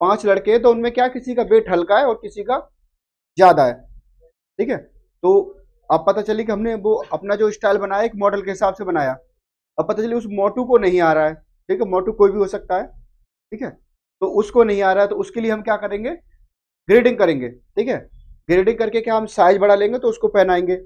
5 लड़के हैं तो उनमें क्या किसी का वेट हल्का है और किसी का ज्यादा है। ठीक है, तो अब पता चली कि हमने वो अपना जो स्टाइल बनाया एक मॉडल के हिसाब से बनाया। अब पता चली उस मोटू को नहीं आ रहा है। ठीक है, मोटू कोई भी हो सकता है। ठीक है, तो उसको नहीं आ रहा है तो उसके लिए हम क्या करेंगे, ग्रेडिंग करेंगे। ठीक है, ग्रेडिंग करके क्या हम साइज बढ़ा लेंगे तो उसको पहनाएंगे।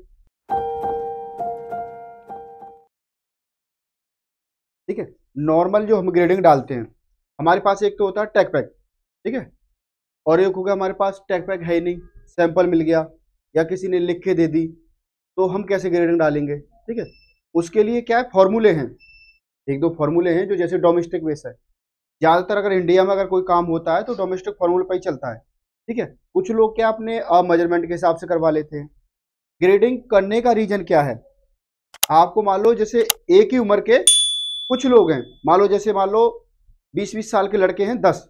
ठीक है, नॉर्मल जो हम ग्रेडिंग डालते हैं, हमारे पास एक तो होता है टैग पैक। ठीक है, और एक हो गया हमारे पास टैग पैक है ही नहीं, सैंपल मिल गया या किसी ने लिख के दे दी, तो हम कैसे ग्रेडिंग डालेंगे। ठीक है, उसके लिए क्या है, फॉर्मूले हैं, एक दो फॉर्मूले हैं जो जैसे डोमेस्टिक बेस है। ज्यादातर अगर इंडिया में अगर कोई काम होता है तो डोमेस्टिक फॉर्मूले पर ही चलता है। ठीक है, कुछ लोग क्या अपने मेजरमेंट के हिसाब से करवा लेते हैं। ग्रेडिंग करने का रीजन क्या है, आपको मान लो जैसे एक ही उम्र के कुछ लोग हैं, मान लो जैसे मान लो 20-20 साल के लड़के हैं 10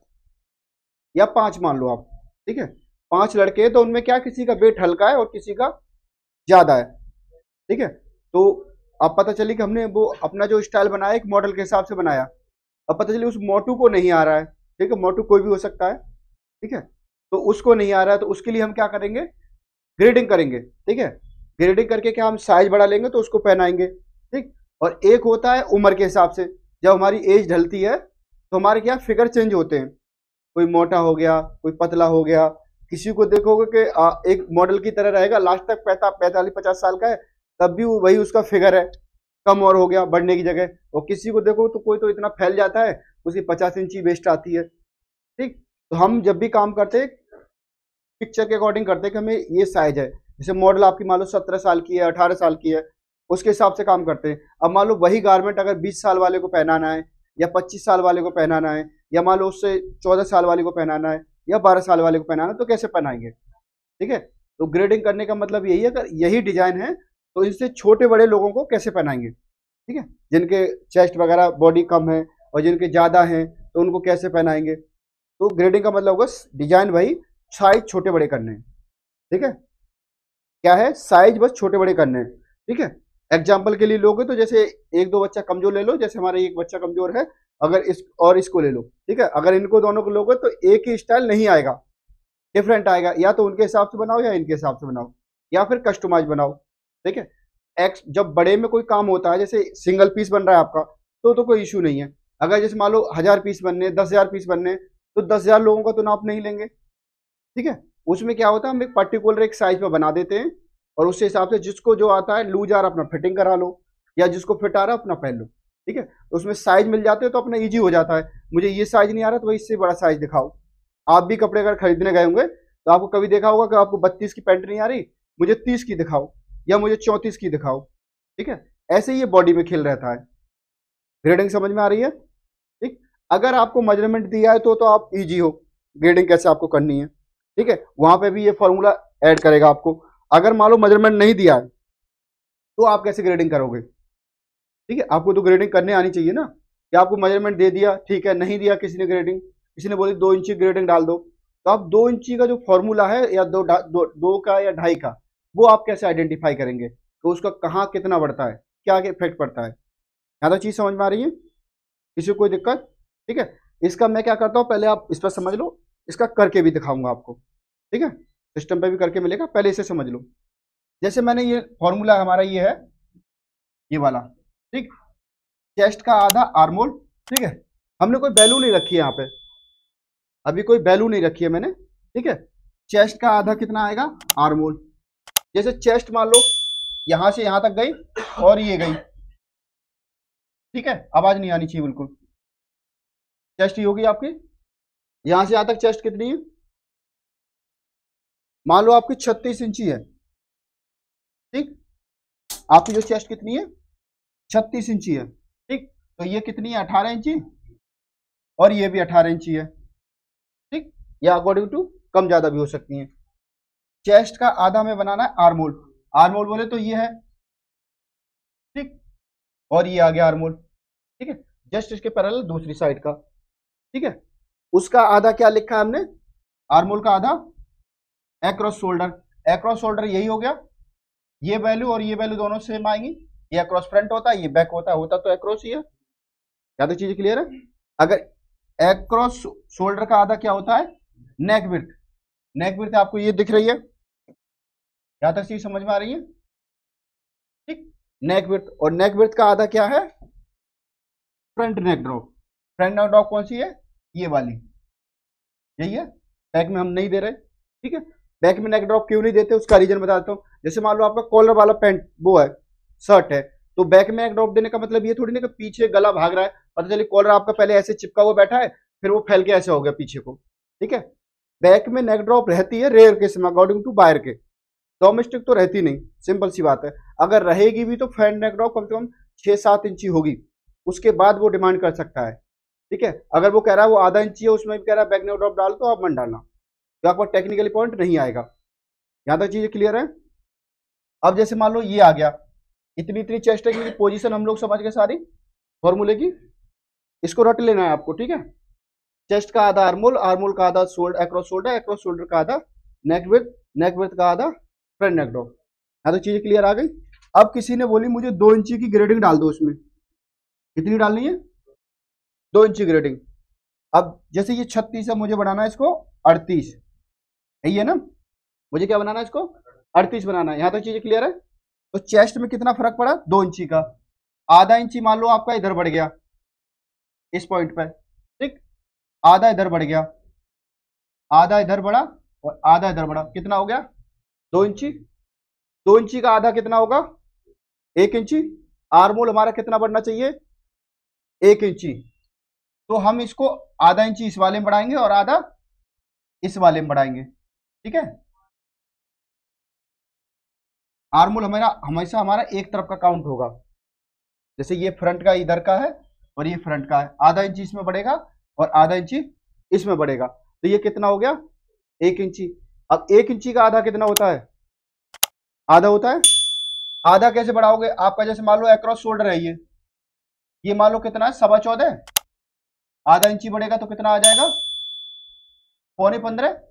या 5 मान लो आप। ठीक है, 5 लड़के हैं तो उनमें क्या किसी का वेट हल्का है और किसी का ज्यादा है। ठीक है, तो अब पता चली कि हमने वो अपना जो स्टाइल बनाया एक मॉडल के हिसाब से बनाया। अब पता चली उस मोटू को नहीं आ रहा है। ठीक है, मोटू कोई भी हो सकता है। ठीक है, तो उसको नहीं आ रहा है तो उसके लिए हम क्या करेंगे, ग्रेडिंग करेंगे। ठीक है, ग्रेडिंग करके क्या हम साइज बढ़ा लेंगे तो उसको पहनाएंगे। ठीक, और एक होता है उम्र के हिसाब से, जब हमारी एज ढलती है तो हमारे क्या फिगर चेंज होते हैं, कोई मोटा हो गया, कोई पतला हो गया। किसी को देखोगे कि एक मॉडल की तरह रहेगा, लास्ट तक 45-50 साल का है तब भी वही उसका फिगर है, कम और हो गया बढ़ने की जगह। और किसी को देखो तो कोई तो इतना फैल जाता है, उसकी 50 इंची वेस्ट आती है। ठीक, तो हम जब भी काम करते हैं पिक्चर के अकॉर्डिंग करते हैं कि हमें ये साइज है। जैसे मॉडल आपकी मान लो 17 साल की है, 18 साल की है, उसके हिसाब से काम करते हैं। अब मान लो वही गारमेंट अगर 20 साल वाले को पहनाना है या 25 साल वाले को पहनाना है या मान लो उससे 14 साल वाले को पहनाना है या 12 साल वाले को पहनाना है, तो कैसे पहनाएंगे। ठीक है, तो ग्रेडिंग करने का मतलब यही है, अगर यही डिजाइन है तो इससे छोटे बड़े लोगों को कैसे पहनाएंगे। ठीक है, जिनके चेस्ट वगैरह बॉडी कम है और जिनके ज्यादा हैं तो उनको कैसे पहनाएंगे। तो ग्रेडिंग का मतलब होगा डिजाइन वही, साइज छोटे बड़े करने हैं। ठीक है, क्या है, साइज बस छोटे बड़े करने हैं। ठीक है, एग्जाम्पल के लिए लोगे तो जैसे एक दो बच्चा कमजोर ले लो, जैसे हमारा एक बच्चा कमजोर है, अगर इस और इसको ले लो। ठीक है, अगर इनको दोनों को लोगे तो एक ही स्टाइल नहीं आएगा, डिफरेंट आएगा। या तो उनके हिसाब से बनाओ या इनके हिसाब से बनाओ या फिर कस्टमाइज बनाओ। ठीक है, एक्स जब बड़े में कोई काम होता है, जैसे सिंगल पीस बन रहा है आपका, तो कोई इशू नहीं है। अगर जैसे मान लो 1000 पीस बनने, 10,000 पीस बनने, तो 10,000 लोगों का तो नाप नहीं लेंगे। ठीक है, उसमें क्या होता है, हम एक पर्टिकुलर एक साइज पे बना देते हैं और उसके हिसाब से जिसको जो आता है लूज आ रहा अपना फिटिंग करा लो या जिसको फिट आ रहा अपना पहन लो। ठीक है, तो उसमें साइज मिल जाते हैं तो अपना इजी हो जाता है। मुझे ये साइज नहीं आ रहा तो भाई इससे बड़ा साइज दिखाओ। आप भी कपड़े अगर खरीदने गए होंगे तो आपको कभी देखा होगा कि आपको 32 की पैंट नहीं आ रही, मुझे 30 की दिखाओ या मुझे 34 की दिखाओ। ठीक है, ऐसे ही ये बॉडी में खेल रहता है। ग्रेडिंग समझ में आ रही है। ठीक, अगर आपको मेजरमेंट दिया है तो आप इजी हो ग्रेडिंग कैसे आपको करनी है। ठीक है, वहां पे भी ये फॉर्मूला ऐड करेगा आपको। अगर मान लो मेजरमेंट नहीं दिया है तो आप कैसे ग्रेडिंग करोगे। ठीक है, आपको तो ग्रेडिंग करने आनी चाहिए ना, कि आपको मेजरमेंट दे दिया, ठीक है, नहीं दिया किसी ने ग्रेडिंग, किसी ने बोली 2 इंची ग्रेडिंग डाल दो, तो आप 2 इंची का जो फॉर्मूला है या दो का या 2.5 का, वो आप कैसे आइडेंटिफाई करेंगे, तो उसका कहाँ कितना बढ़ता है, क्या इफेक्ट पड़ता है। यहाँ तो चीज समझ में आ रही है, किसी को कोई दिक्कत। ठीक है, इसका मैं क्या करता हूँ, पहले आप इस पर समझ लो, इसका करके भी दिखाऊंगा आपको। ठीक है, सिस्टम पे भी करके मिलेगा, पहले इसे समझ लो। जैसे मैंने ये फॉर्मूला हमारा ये है, ये वाला। ठीक, चेस्ट का आधा आर्मोल। ठीक है, हमने कोई वैल्यू नहीं रखी है यहाँ पे, अभी कोई वैल्यू नहीं रखी है मैंने। ठीक है, चेस्ट का आधा कितना आएगा, आर्मोल। जैसे चेस्ट मान लो यहां से यहां तक गई और ये गई। ठीक है, आवाज नहीं आनी चाहिए बिल्कुल। चेस्ट ही होगी आपकी, यहां से यहां तक चेस्ट कितनी है, मान लो आपकी 36 इंची है। ठीक, आपकी जो चेस्ट कितनी है, 36 इंची है। ठीक, तो ये कितनी है, 18 इंची, और ये भी 18 इंची है। ठीक, या अकॉर्डिंग टू कम ज्यादा भी हो सकती है। चेस्ट का आधा में बनाना है आर्मोल। आर्मोल बोले तो ये है। ठीक, और ये आ गया आर्मोल। ठीक है, जस्ट इसके पैरेलल दूसरी साइड का। ठीक है, उसका आधा क्या लिखा है हमने, आर्मोल का आधा एक्रॉस शोल्डर। एक्रॉस शोल्डर यही हो गया, ये वैल्यू और ये वैल्यू दोनों सेम आएंगी। ये अक्रॉस फ्रंट होता है, ये बैक होता है तो एक्रॉस ही है। क्या तो चीज क्लियर है। अगर एक्रॉस शोल्डर का आधा क्या होता है? नेक विड्थ। नेक विड्थ आपको ये दिख रही है, यहां तक चीज समझ में आ रही है? ठीक, नेक विड्थ। और नेक विड्थ का आधा क्या है? Front neck drop. Front neck drop कौन सी है? ये वाली, यही है। बैक में हम नहीं दे रहे, ठीक है। बैक में नेक ड्रॉप क्यों नहीं देते उसका रीजन बताता हूँ। जैसे मान लो आपका कॉलर वाला पैंट वो है, शर्ट है, तो बैक में नेक ड्रॉप देने का मतलब ये थोड़ी ना कि पीछे गला भाग रहा है, पता चले कॉलर आपका पहले ऐसे चिपका हुआ बैठा है, फिर वो फैल के ऐसे हो गया पीछे को, ठीक है। बैक में नेक ड्रॉप रहती है रेयर केस में, अकॉर्डिंग टू बायर के। डोमेस्टिक तो रहती नहीं, सिंपल सी बात है। अगर रहेगी भी तो फ्रंट नेक ड्रॉप कम से कम 6-7 इंची होगी, उसके बाद वो डिमांड कर सकता है, ठीक है। अगर वो कह रहा है वो आधा इंची है, उसमें भी कह रहा है बैक नेक ड्रॉप डाल, तो आप मन डालना, तो आपको टेक्निकली पॉइंट नहीं आएगा। यहां तक चीजें क्लियर है? अब जैसे मान लो ये आ गया, इतनी इतनी चेस्ट है की पोजीशन हम लोग समझ गए सारी फॉर्मूले की, इसको रट लेना है आपको, ठीक है। चेस्ट का आधा आर्मोल, आर्मोल का आधा shoulder, across shoulder, across shoulder का आधा नेक विड्थ, नेक विड्थ का आधा फ्रंट नेक ड्रॉप। यहाँ तो चीजें क्लियर आ गई। अब किसी ने बोली मुझे 2 इंची की ग्रेडिंग डाल दो उसमें, कितनी डालनी है? 2 इंची ग्रेडिंग। अब जैसे ये 36 है, मुझे बनाना है इसको 38, यही है ना? मुझे क्या बनाना है इसको? 38 बनाना है। यहाँ तक चीजें क्लियर है? तो चेस्ट में कितना फर्क पड़ा? 2 इंची का। आधा इंची मान लो आपका इधर बढ़ गया इस पॉइंट पर, ठीक, आधा इधर बढ़ गया, आधा इधर बढ़ा और आधा इधर बढ़ा, कितना हो गया? 2 इंची। 2 इंची का आधा कितना होगा? 1 इंची। आर्मोल हमारा कितना बढ़ना चाहिए? 1 इंची। तो हम इसको आधा इंची इस वाले में बढ़ाएंगे और आधा इस वाले में बढ़ाएंगे, ठीक है। आर्मोल हमेशा हमारा एक तरफ का काउंट होगा। जैसे ये फ्रंट का इधर का है और ये फ्रंट का है, आधा इंची इसमें बढ़ेगा और आधा इंची इसमें बढ़ेगा, तो ये कितना हो गया? 1 इंची। अब 1 इंची का आधा कितना होता है? आधा होता है। आधा कैसे बढ़ाओगे? आपका जैसे मान लो एक्रॉस शोल्डर है ये मान लो कितना है? 14.25। आधा इंची बढ़ेगा तो कितना आ जाएगा? 15.25।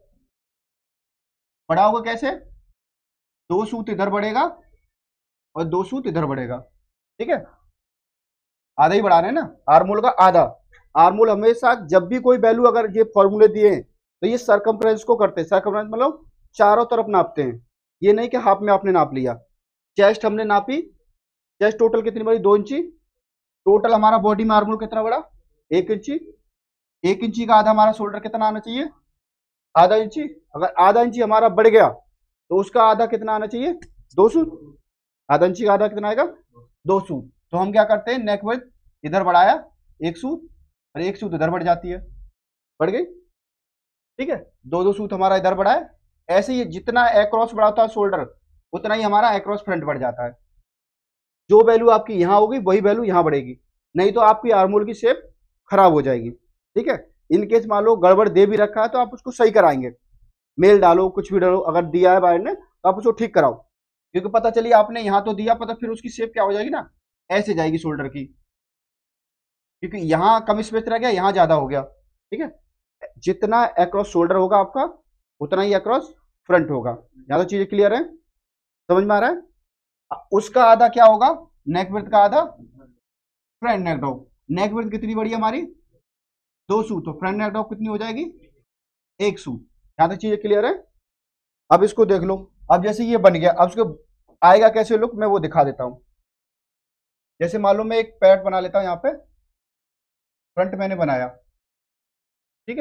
बढ़ाओगे कैसे? 2 सूत इधर बढ़ेगा और 2 सूत इधर बढ़ेगा, ठीक है। आधा ही बढ़ा रहे हैं ना, आर्मोल का आधा। आर्मोल हमेशा जब भी कोई वैल्यू अगर ये फॉर्मूले दिए हैं तो ये सरकमफ्रेंस को करते हैं। सरकमफ्रेंस मतलब चारों तरफ नापते हैं, ये नहीं कि हाफ में आपने नाप लिया। चेस्ट हमने नापी, चेस्ट टोटल कितनी बड़ी? 2 इंची। टोटल हमारा बॉडी में आर्मोल कितना बड़ा? 1 इंची। 1 इंची का आधा हमारा शोल्डर कितना आना चाहिए? आधा इंची। अगर आधा इंची हमारा बढ़ गया तो उसका आधा कितना आना चाहिए? 2 सूत। आधा इंची का आधा कितना आएगा? 2 सूत। तो हम क्या करते हैं, नेक विड्थ इधर बढ़ाया 1 सूत और 1 सूत इधर बढ़ जाती है, बढ़ गई, ठीक है। 2-2 सूत हमारा इधर बढ़ा है। ऐसे ही जितना एक्रॉस बढ़ाता है शोल्डर, उतना ही हमारा एक्रॉस फ्रंट बढ़ जाता है। जो वैल्यू आपकी यहाँ होगी वही वैल्यू यहाँ बढ़ेगी, नहीं तो आपकी आर्मोल की शेप खराब हो जाएगी, ठीक है। इनकेस मान लो गड़बड़ दे भी रखा है तो आप उसको सही कराएंगे, मेल डालो, कुछ भी डालो, अगर दिया है बाहर ने तो आप उसको ठीक कराओ, क्योंकि पता चली आपने यहाँ तो दिया, पता फिर उसकी शेप क्या हो जाएगी ना, ऐसे जाएगी शोल्डर की, क्योंकि यहाँ कम स्पेस रह गया, यहाँ ज्यादा हो गया, ठीक है। जितना अक्रॉस शोल्डर होगा आपका उतना ही अक्रॉस फ्रंट होगा। यहाँ तो चीजें क्लियर है, समझ में आ रहा है? उसका आधा क्या होगा? नेक विड्थ का आधा front neck drop. Neck width कितनी बड़ी है हमारी? 2 सूत, तो फ्रंट नेक ड्रॉप कितनी हो जाएगी? 1 सूत। यहाँ तक चीजें क्लियर है? अब इसको देख लो। अब जैसे ये बन गया, अब उसको आएगा कैसे लुक, मैं वो दिखा देता हूं। जैसे मान लो मैं एक पैड बना लेता हूं, यहाँ पे फ्रंट मैंने बनाया, ठीक है,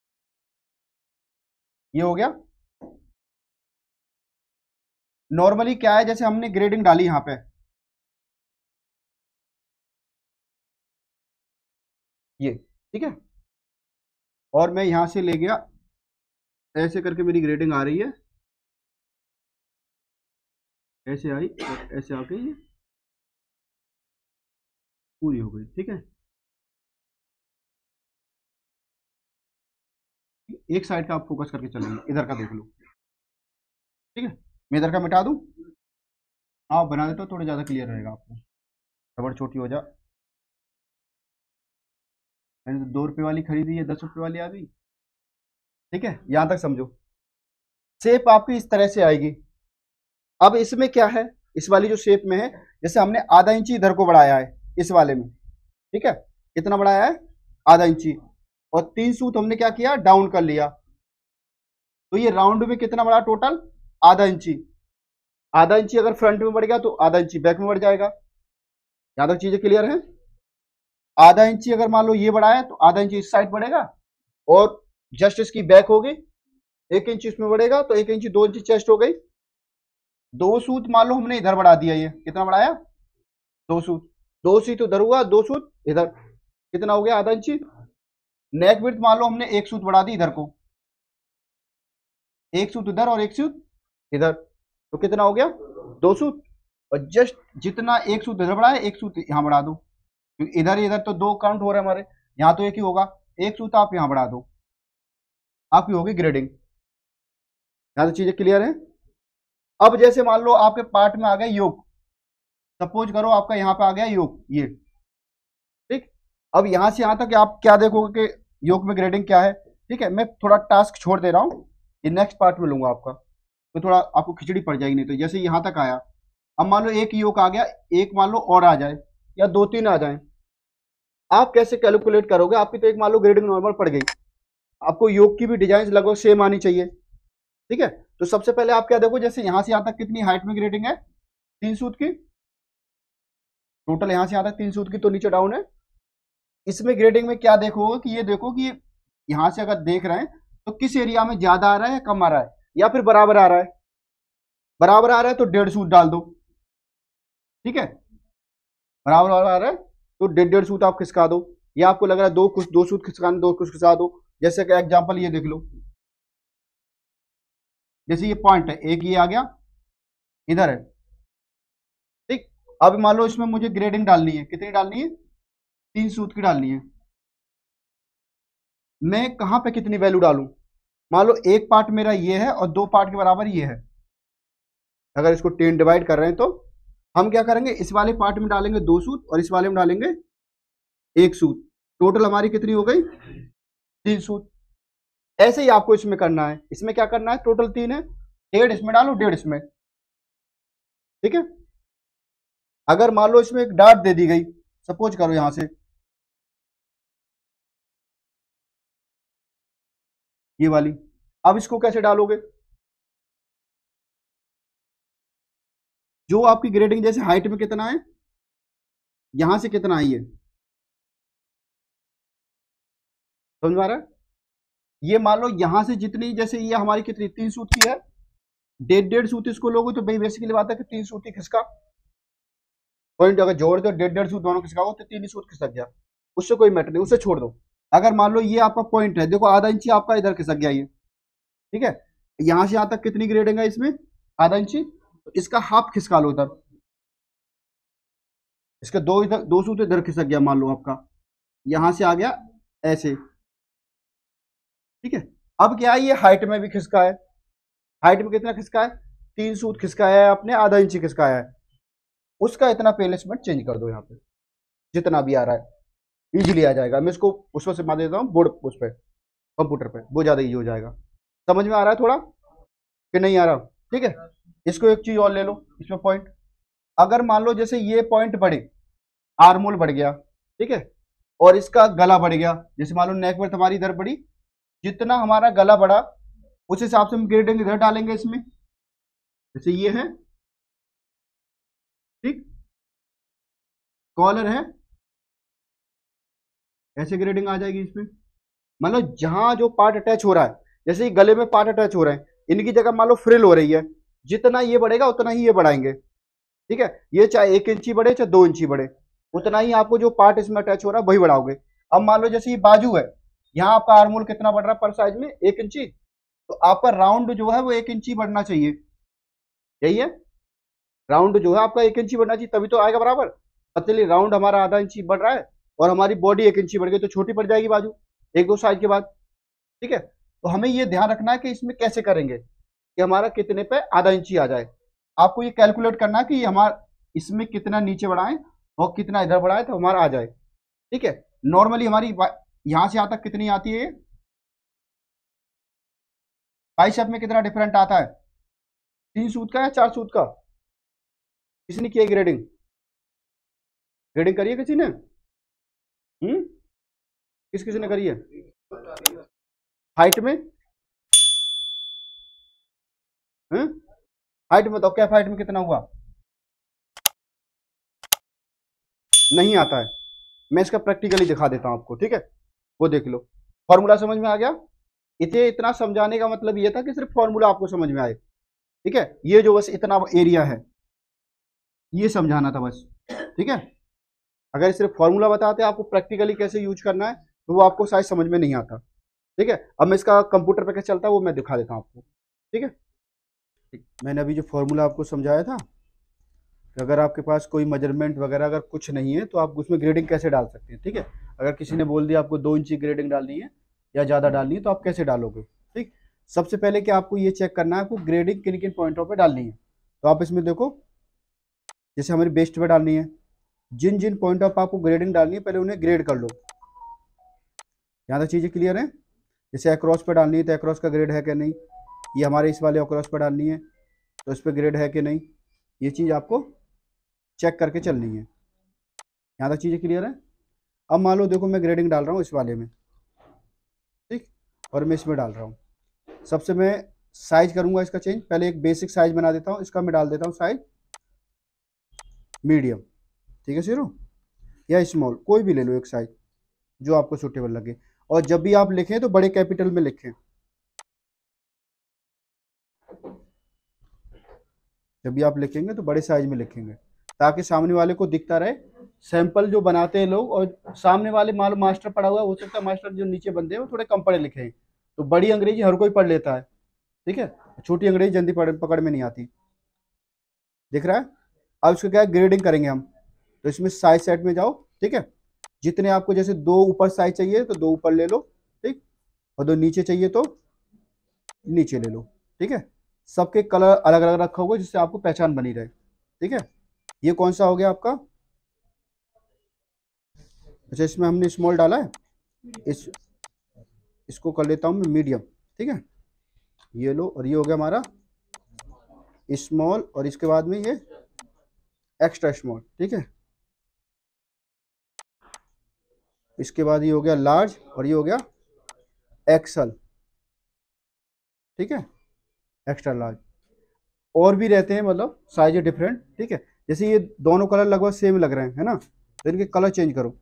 ये हो गया। नॉर्मली क्या है, जैसे हमने ग्रेडिंग डाली यहाँ पे, ये ठीक है, और मैं यहां से ले गया, ऐसे करके मेरी ग्रेडिंग आ रही है, ऐसे आई और ऐसे आके ये पूरी हो गई, ठीक है। एक साइड का आप फोकस करके चलेंगे, इधर का देख लो, ठीक है। मैं इधर का मिटा दूं, हाँ बना देता हूँ, थोड़ा ज्यादा क्लियर रहेगा आपको, रबड़ छोटी हो जा। मैंने तो 2 रुपये वाली खरीदी है, 10 रुपये वाली आ गई, ठीक है। यहां तक समझो, शेप आपकी इस तरह से आएगी। अब इसमें क्या है, इस वाली जो शेप में है, जैसे हमने आधा इंची इधर को बढ़ाया है इस वाले में, ठीक है, कितना बढ़ाया है? आधा इंची। और 3 सूत हमने क्या किया, डाउन कर लिया। तो ये राउंड में कितना बढ़ा टोटल, आधा इंची। आधा इंची अगर फ्रंट में बढ़ गया तो आधा इंची बैक में बढ़ जाएगा। यहां तक चीजें क्लियर है। आधा इंची अगर मान लो ये बढ़ा है तो आधा इंची इस साइड बढ़ेगा, और जस्ट इसकी बैक होगी 1 इंच इसमें बढ़ेगा, तो 1 इंची 2 इंची चेस्ट हो गई। 2 सूत मान लो हमने इधर बढ़ा दिया, ये कितना बढ़ाया, 2 सूत। 2 सूत उधर हुआ, 2 सूत इधर, कितना हो गया, आधा इंची। नेक विड्थ मान लो हमने 1 सूत बढ़ा दी इधर को, 1 सूत इधर और 1 सूत इधर, तो कितना हो गया, 2 सूत। और जस्ट जितना 1 सूत इधर बढ़ाया 1 सूत यहां बढ़ा दो, क्योंकि इधर इधर तो 2 काउंट हो रहे हैं हमारे, यहां तो 1 ही होगा। 1 सूत आप यहां बढ़ा दो, आपकी होगी ग्रेडिंग। यहां तो चीजें क्लियर है। अब जैसे मान लो आपके पार्ट में आ गया योग, सपोज करो आपका यहां पे आ गया योग, ये ठीक। अब यहां से यहां तक आप क्या देखोगे कि योग में ग्रेडिंग क्या है। ठीक है, मैं थोड़ा टास्क छोड़ दे रहा हूं, ये नेक्स्ट पार्ट में लूंगा आपका, तो थोड़ा आपको खिचड़ी पड़ जाएगी। नहीं तो जैसे यहां तक आया, अब मान लो एक योग आ गया, एक मान लो और आ जाए, या 2-3 आ जाए, आप कैसे कैलकुलेट करोगे। आपकी तो एक मान लो ग्रेडिंग नॉर्मल पड़ गई, आपको योग की भी डिजाइन लगभग सेम आनी चाहिए। ठीक है, तो सबसे पहले आप क्या देखो, जैसे यहां से यहां तक कितनी हाइट में ग्रेडिंग है, 3 सूत की टोटल, यहां से यहां तक 3 सूत की, तो नीचे डाउन है। इसमें ग्रेडिंग में क्या देखोगे कि ये देखो कि यहां से अगर देख रहे हैं तो किस एरिया में ज्यादा आ रहा है, कम आ रहा है, या फिर बराबर आ रहा है। बराबर आ रहा है तो 1.5 सूत डाल दो। ठीक है, बराबर आ रहा है तो 1.5 सूत आप खिसका दो, या आपको लग रहा है 2 सूत खिसकाने, 2 कुछ खिसका दो। जैसे कि एग्जांपल ये देख लो, जैसे ये पॉइंट है, एक ये आ गया इधर है। ठीक, अब मान लो इसमें मुझे ग्रेडिंग डालनी है, कितनी डालनी है, 3 सूत की डालनी है। मैं कहां पे कितनी वैल्यू डालूं, मान लो एक पार्ट मेरा ये है और 2 पार्ट के बराबर ये है। अगर इसको 10 डिवाइड कर रहे हैं तो हम क्या करेंगे, इस वाले पार्ट में डालेंगे 2 सूत और इस वाले में डालेंगे 1 सूत। टोटल हमारी कितनी हो गई, 3 सूत। ऐसे ही आपको इसमें करना है। इसमें क्या करना है, टोटल 3 है, 1.5 इसमें डालो, 1.5 इसमें। ठीक है, अगर मान लो इसमें एक डाट दे दी गई, सपोज करो यहां से ये वाली, अब इसको कैसे डालोगे, जो आपकी ग्रेडिंग जैसे हाइट में कितना है, यहां से कितना आई है, समझ में आ रहा है। ये मान लो यहां से जितनी, जैसे ये हमारी कितनी 3 सूत की है, 1.5 सूत इसको लोगे तो भाई बेसिकली बात है कि 3 सूत ही खिसका। पॉइंट अगर जोड़ दो 1.5 सूत दोनों खिसका तो 3 ही सूत खिसक गया, उससे कोई मैटर नहीं, उससे छोड़ दो। अगर मान लो ये आपका पॉइंट है, देखो आधा इंची आपका इधर खिसक गया ये। ठीक है, यहां से यहां तक कितनी ग्रेडिंग है इसमें, आधा इंची, तो इसका हाफ खिसका लो इधर, इसके 2 इधर 2 सूत इधर खिसक गया, मान लो आपका यहां से आ गया ऐसे। ठीक है, अब क्या है, ये हाइट में भी खिसका है। हाइट में कितना खिसका है, 3 सूत खिसकाया है आपने, आधा इंची खिसकाया है। उसका इतना प्लेसमेंट चेंज कर दो यहाँ पे, जितना भी आ रहा है इजीली आ जाएगा। मैं इसको उस पर से मार देता हूँ बोर्ड, उस पर कंप्यूटर पे, वो ज्यादा इजी हो जाएगा। समझ में आ रहा है थोड़ा कि नहीं आ रहा। ठीक है, इसको एक चीज और ले लो इसमें पॉइंट, अगर मान लो जैसे ये पॉइंट बढ़े, आर्मोल बढ़ गया, ठीक है, और इसका गला बढ़ गया, जैसे मान लो नेक वर्थ हमारी इधर बढ़ी, जितना हमारा गला बढ़ा उस हिसाब से हम ग्रेडिंग इधर डालेंगे इसमें। जैसे ये है, ठीक, कॉलर है, ऐसे ग्रेडिंग आ जाएगी इसमें। मतलब जहां जो पार्ट अटैच हो रहा है, जैसे गले में पार्ट अटैच हो रहे हैं, इनकी जगह मान लो फ्रिल हो रही है, जितना ये बढ़ेगा उतना ही ये बढ़ाएंगे। ठीक है, ये चाहे 1 इंची बढ़े चाहे 2 इंची बढ़े, उतना ही आपको जो पार्ट इसमें अटैच हो रहा है वही बढ़ाओगे। अब मान लो जैसे ये बाजू है, यहाँ आपका आर्मोल कितना बढ़ रहा है पर साइज में, 1 इंची, तो आपका राउंड जो है वो 1 इंची बढ़ना चाहिए। यही है, राउंड जो है आपका 1 इंची बढ़ना चाहिए, तभी तो आएगा बराबर। पतली राउंड हमारा आधा इंची बढ़ रहा है और हमारी बॉडी 1 इंची बढ़ गई, तो छोटी पड़ जाएगी बाजू 1-2 साइज के बाद। ठीक है, तो हमें ये ध्यान रखना है कि इसमें कैसे करेंगे कि हमारा कितने पे आधा इंची आ जाए। आपको ये कैलकुलेट करना है कि हमारा इसमें कितना नीचे बढ़ाएं और कितना इधर बढ़ाए तो हमारा आ जाए। ठीक है, नॉर्मली हमारी यहां से यहां तक कितनी आती है, बाइसेप में कितना डिफरेंट आता है, 3 सूत का या 4 सूत का, किसने किया ग्रेडिंग, ग्रेडिंग करी है किसी ने, किस किसी ने करी है, हाइट में, हाइट में बताओ, क्या हाइट में कितना हुआ? नहीं आता है। मैं इसका प्रैक्टिकली दिखा देता हूं आपको, ठीक है, वो देख लो। फॉर्मूला समझ में आ गया? इसे इतना समझाने का मतलब ये था कि सिर्फ फॉर्मूला आपको समझ में आए, ठीक है, ये जो बस इतना एरिया है ये समझाना था बस, ठीक है। अगर सिर्फ फॉर्मूला बताते आपको प्रैक्टिकली कैसे यूज करना है तो वो आपको शायद समझ में नहीं आता, ठीक है। अब मैं इसका कंप्यूटर पे कैसे चलता है वो मैं दिखा देता हूं आपको, ठीक है। मैंने अभी जो फॉर्मूला आपको समझाया था कि अगर आपके पास कोई मेजरमेंट वगैरह अगर कुछ नहीं है तो आप उसमें ग्रेडिंग कैसे डाल सकते हैं, ठीक है। अगर किसी ने बोल दिया आपको 2 इंच की ग्रेडिंग डालनी है या ज़्यादा डालनी है तो आप कैसे डालोगे, ठीक। सबसे पहले कि आपको ये चेक करना है आपको ग्रेडिंग किन किन पॉइंटों पर डालनी है। तो आप इसमें देखो, जैसे हमारी बेस्ट पे डालनी है, जिन जिन पॉइंटों पर आपको ग्रेडिंग डालनी है पहले उन्हें ग्रेड कर लो। यहाँ तक चीज़ें क्लियर है? जैसे अक्रॉस पे डालनी है तो अक्रॉस का ग्रेड है कि नहीं, ये हमारे इस वाले अक्रॉस पे डालनी है तो इस पर ग्रेड है कि नहीं, ये चीज़ आपको चेक करके चलनी है। यहाँ तक चीज़ें क्लियर है? अब मान लो देखो मैं ग्रेडिंग डाल रहा हूँ इस वाले में, ठीक, और मैं इसमें डाल रहा हूँ। सबसे मैं साइज करूँगा इसका चेंज, पहले एक बेसिक साइज बना देता हूँ इसका, मैं डाल देता हूँ साइज मीडियम, ठीक है सीरो, या स्मॉल, कोई भी ले लो एक साइज जो आपको सूटेबल लगे। और जब भी आप लिखें तो बड़े कैपिटल में लिखें, जब भी आप लिखेंगे तो बड़े साइज में लिखेंगे ताकि सामने वाले को दिखता रहे। सैंपल जो बनाते हैं लोग और सामने वाले मालूम मास्टर पढ़ा हुआ है, हो सकता है मास्टर जो नीचे बंदे हैं वो थोड़े कम पढ़े लिखे हैं, तो बड़ी अंग्रेजी हर कोई पढ़ लेता है, ठीक है, छोटी अंग्रेजी जल्दी पकड़ में नहीं आती, दिख रहा है। अब इसको क्या है, ग्रेडिंग करेंगे हम, तो इसमें साइज सेट में जाओ, ठीक है, जितने आपको जैसे 2 ऊपर साइज चाहिए तो 2 ऊपर ले लो, ठीक, और 2 नीचे चाहिए तो नीचे ले लो, ठीक है। सबके कलर अलग अलग रखा होगा जिससे आपको पहचान बनी रहे, ठीक है। ये कौन सा हो गया आपका? अच्छा, इसमें हमने स्मॉल डाला है, इसको कर लेता हूँ मैं मीडियम, ठीक है, ये लो, और ये हो गया हमारा स्मॉल, और इसके बाद में ये एक्स्ट्रा स्मॉल, ठीक है, इसके बाद ये हो गया लार्ज, और ये हो गया एक्सल, ठीक है, एक्स्ट्रा लार्ज। और भी रहते हैं मतलब साइज डिफरेंट, ठीक है, जैसे ये दोनों कलर लगभग सेम लग रहे हैं, है ना, तो इनके कलर चेंज करो।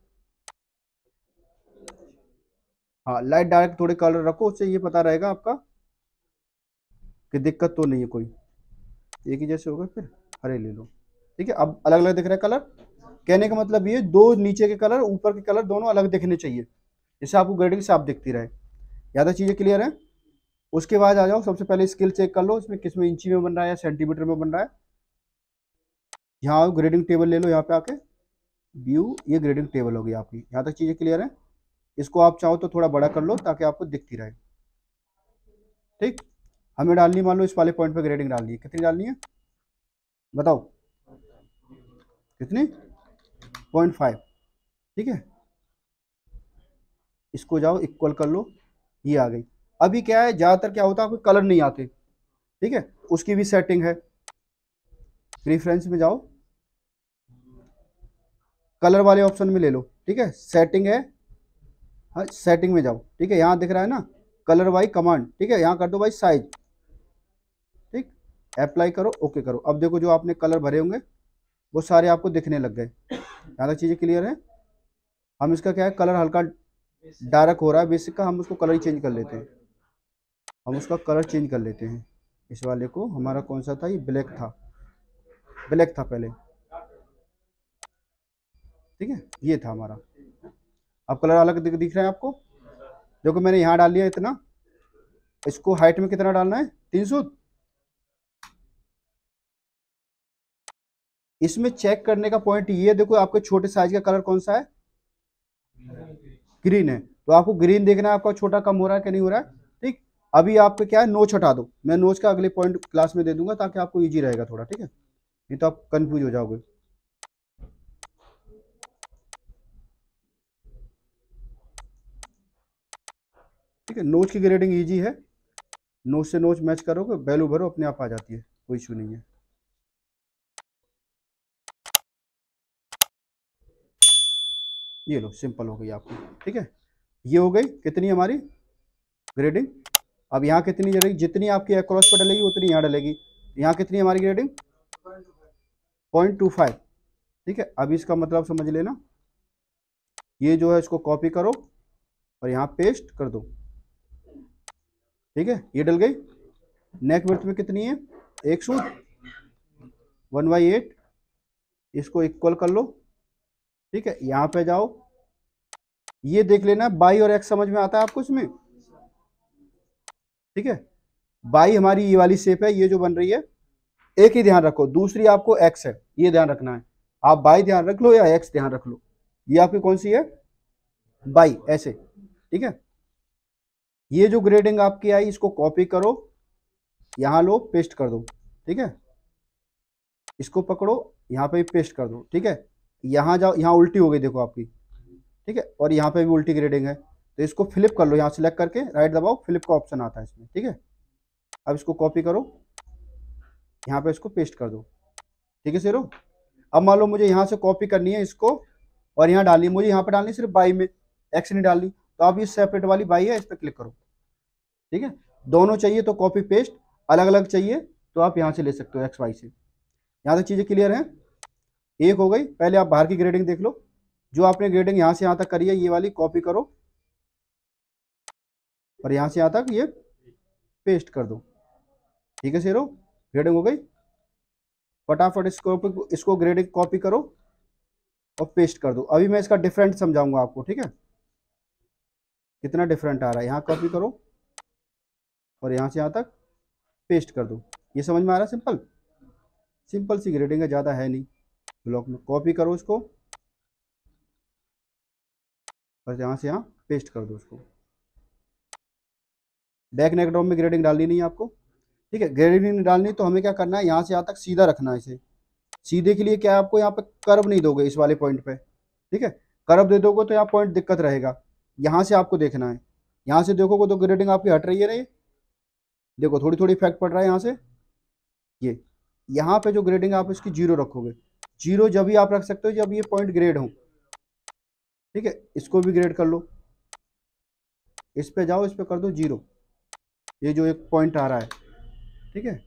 हाँ, लाइट डार्क थोड़े कलर रखो, उससे ये पता रहेगा आपका कि दिक्कत तो नहीं है कोई, एक ही जैसे होगा फिर हरे ले लो, ठीक है। अब अलग अलग दिख रहा है कलर, कहने का मतलब ये 2 नीचे के कलर ऊपर के कलर दोनों अलग दिखने चाहिए, जिससे आपको ग्रेडिंग साफ दिखती रहे। ज़्यादा चीज़ें क्लियर है? उसके बाद आ जाओ, सबसे पहले स्केल चेक कर लो इसमें किस में इंची में बन रहा है या सेंटीमीटर में बन रहा है। यहाँ ग्रेडिंग टेबल ले लो, यहाँ पे आके व्यू, ये ग्रेडिंग टेबल होगी आपकी। यहाँ तक चीज़ें क्लियर है? इसको आप चाहो तो थोड़ा बड़ा कर लो ताकि आपको दिखती रहे, ठीक। हमें डालनी, मान लो इस वाले पॉइंट पे ग्रेडिंग डालनी है, कितनी डालनी है बताओ, कितनी? 0.5, ठीक है, इसको जाओ इक्वल कर लो, ये आ गई। अभी क्या है, ज़्यादातर क्या होता है आपको कलर नहीं आते, ठीक है, उसकी भी सेटिंग है, प्रीफ्रेंस में जाओ, कलर वाले ऑप्शन में ले लो, ठीक है, सेटिंग है, हाँ सेटिंग में जाओ, ठीक है, यहाँ दिख रहा है ना कलर बाई कमांड, ठीक है, यहाँ कर दो भाई साइज, ठीक, अप्लाई करो, ओके करो। अब देखो जो आपने कलर भरे होंगे वो सारे आपको दिखने लग गए। यहाँ तक चीज़ें क्लियर है? हम इसका क्या है, कलर हल्का डार्क हो रहा है बेसिक का, हम उसको कलर ही चेंज कर लेते हैं, हम उसका कलर चेंज कर लेते हैं। इस वाले को, हमारा कौन सा था, ये ब्लैक था, ब्लैक था पहले, ठीक है, ये था हमारा। अब कलर अलग दिख रहा है आपको, देखो मैंने यहाँ डाल लिया इतना, इसको हाइट में कितना डालना है, 300। इसमें चेक करने का पॉइंट ये देखो आपके छोटे साइज का कलर कौन सा है, ग्रीन है, तो आपको ग्रीन देखना है आपका छोटा कम हो रहा है कि नहीं हो रहा है, ठीक। अभी आपको क्या है, नोच हटा दो, मैं नोच का अगले पॉइंट क्लास में दे दूंगा ताकि आपको इजी रहेगा थोड़ा, ठीक है, नहीं तो आप कंफ्यूज हो जाओगे। ठीक है, नोच की ग्रेडिंग इजी है, नोच से नोच मैच करोगे, वैल्यू भरो, अपने आप आ जाती है, कोई इशू नहीं है। ये लो, सिंपल हो गई आपकी, ठीक है। ये हो गई कितनी हमारी ग्रेडिंग। अब यहाँ कितनी डलेगी, जितनी आपकी अक्रॉस पर डलेगी उतनी यहाँ डलेगी। यहाँ कितनी हमारी ग्रेडिंग 0.25। ठीक है, अब इसका मतलब समझ लेना, ये जो है इसको कॉपी करो और यहाँ पेस्ट कर दो। ठीक है, ये डल गई। नेक विड्थ में कितनी है 1 सूत 1/8, इसको इक्वल कर लो। ठीक है, यहाँ पे जाओ, ये देख लेना बाई और एक्स समझ में आता है आपको इसमें। ठीक है, बाई हमारी ये वाली शेप है, ये जो बन रही है, एक ही ध्यान रखो, दूसरी आपको एक्स है, ये ध्यान रखना है। आप बाई ध्यान रख लो या एक्स ध्यान रख लो, ये आपकी कौन सी है बाई, ऐसे। ठीक है, ये जो ग्रेडिंग आपकी आई इसको कॉपी करो, यहां लो पेस्ट कर दो। ठीक है, इसको पकड़ो, यहाँ पे भी पेस्ट कर दो। ठीक है, यहाँ जाओ, यहाँ उल्टी हो गई देखो आपकी। ठीक है, और यहाँ पे भी उल्टी ग्रेडिंग है, तो इसको फ्लिप कर लो, यहाँ सेलेक्ट करके राइट दबाओ, फ्लिप का ऑप्शन आता है इसमें। ठीक है, अब इसको कॉपी करो, यहाँ पे इसको पेस्ट कर दो। ठीक है शेरो, अब मान लो मुझे यहाँ से कॉपी करनी है इसको और यहाँ डालनी है, मुझे यहाँ पे डालनी है सिर्फ बाई में, एक्स नहीं डालनी, तो आप ये सेपरेट वाली बाई है इस पर क्लिक करो। ठीक है, दोनों चाहिए तो कॉपी पेस्ट, अलग अलग चाहिए तो आप यहाँ से ले सकते हो एक्स वाई से। यहाँ तक चीज़ें क्लियर हैं। एक हो गई, पहले आप बाहर की ग्रेडिंग देख लो, जो आपने ग्रेडिंग यहाँ से यहाँ तक करी है ये वाली कॉपी करो और यहाँ से यहाँ तक ये पेस्ट कर दो। ठीक है शेरो, ग्रेडिंग हो गई। फटाफट इसको ग्रेडिंग कॉपी करो और पेस्ट कर दो। अभी मैं इसका डिफरेंट समझाऊंगा आपको। ठीक है, कितना डिफरेंट आ रहा है, यहाँ कॉपी करो और यहाँ से यहाँ तक पेस्ट कर दो। ये समझ में आ रहा है, सिंपल सिंपल सी ग्रेडिंग है, ज़्यादा है नहीं। ब्लॉक में कॉपी करो इसको और यहाँ से यहाँ पेस्ट कर दो इसको। बैक नेक ड्रॉप में ग्रेडिंग डालनी नहीं है आपको। ठीक है, ग्रेडिंग नहीं डालनी तो हमें क्या करना है, यहाँ से यहाँ तक सीधा रखना है इसे। सीधे के लिए क्या है, आपको यहाँ पे कर्व नहीं दोगे इस वाले पॉइंट पे। ठीक है, कर्व दे दोगे तो यहाँ पॉइंट दिक्कत रहेगा। यहाँ से आपको देखना है, यहाँ से देखोगे तो ग्रेडिंग आपकी हट रही है ना, ये देखो थोड़ी थोड़ी इफेक्ट पड़ रहा है यहाँ से। ये यहाँ पे जो ग्रेडिंग आप इसकी 0 रखोगे, 0 जब भी आप रख सकते हो जब ये पॉइंट ग्रेड हो। ठीक है, इसको भी ग्रेड कर लो, इस पे जाओ, इस पे कर दो 0, ये जो एक पॉइंट आ रहा है। ठीक है,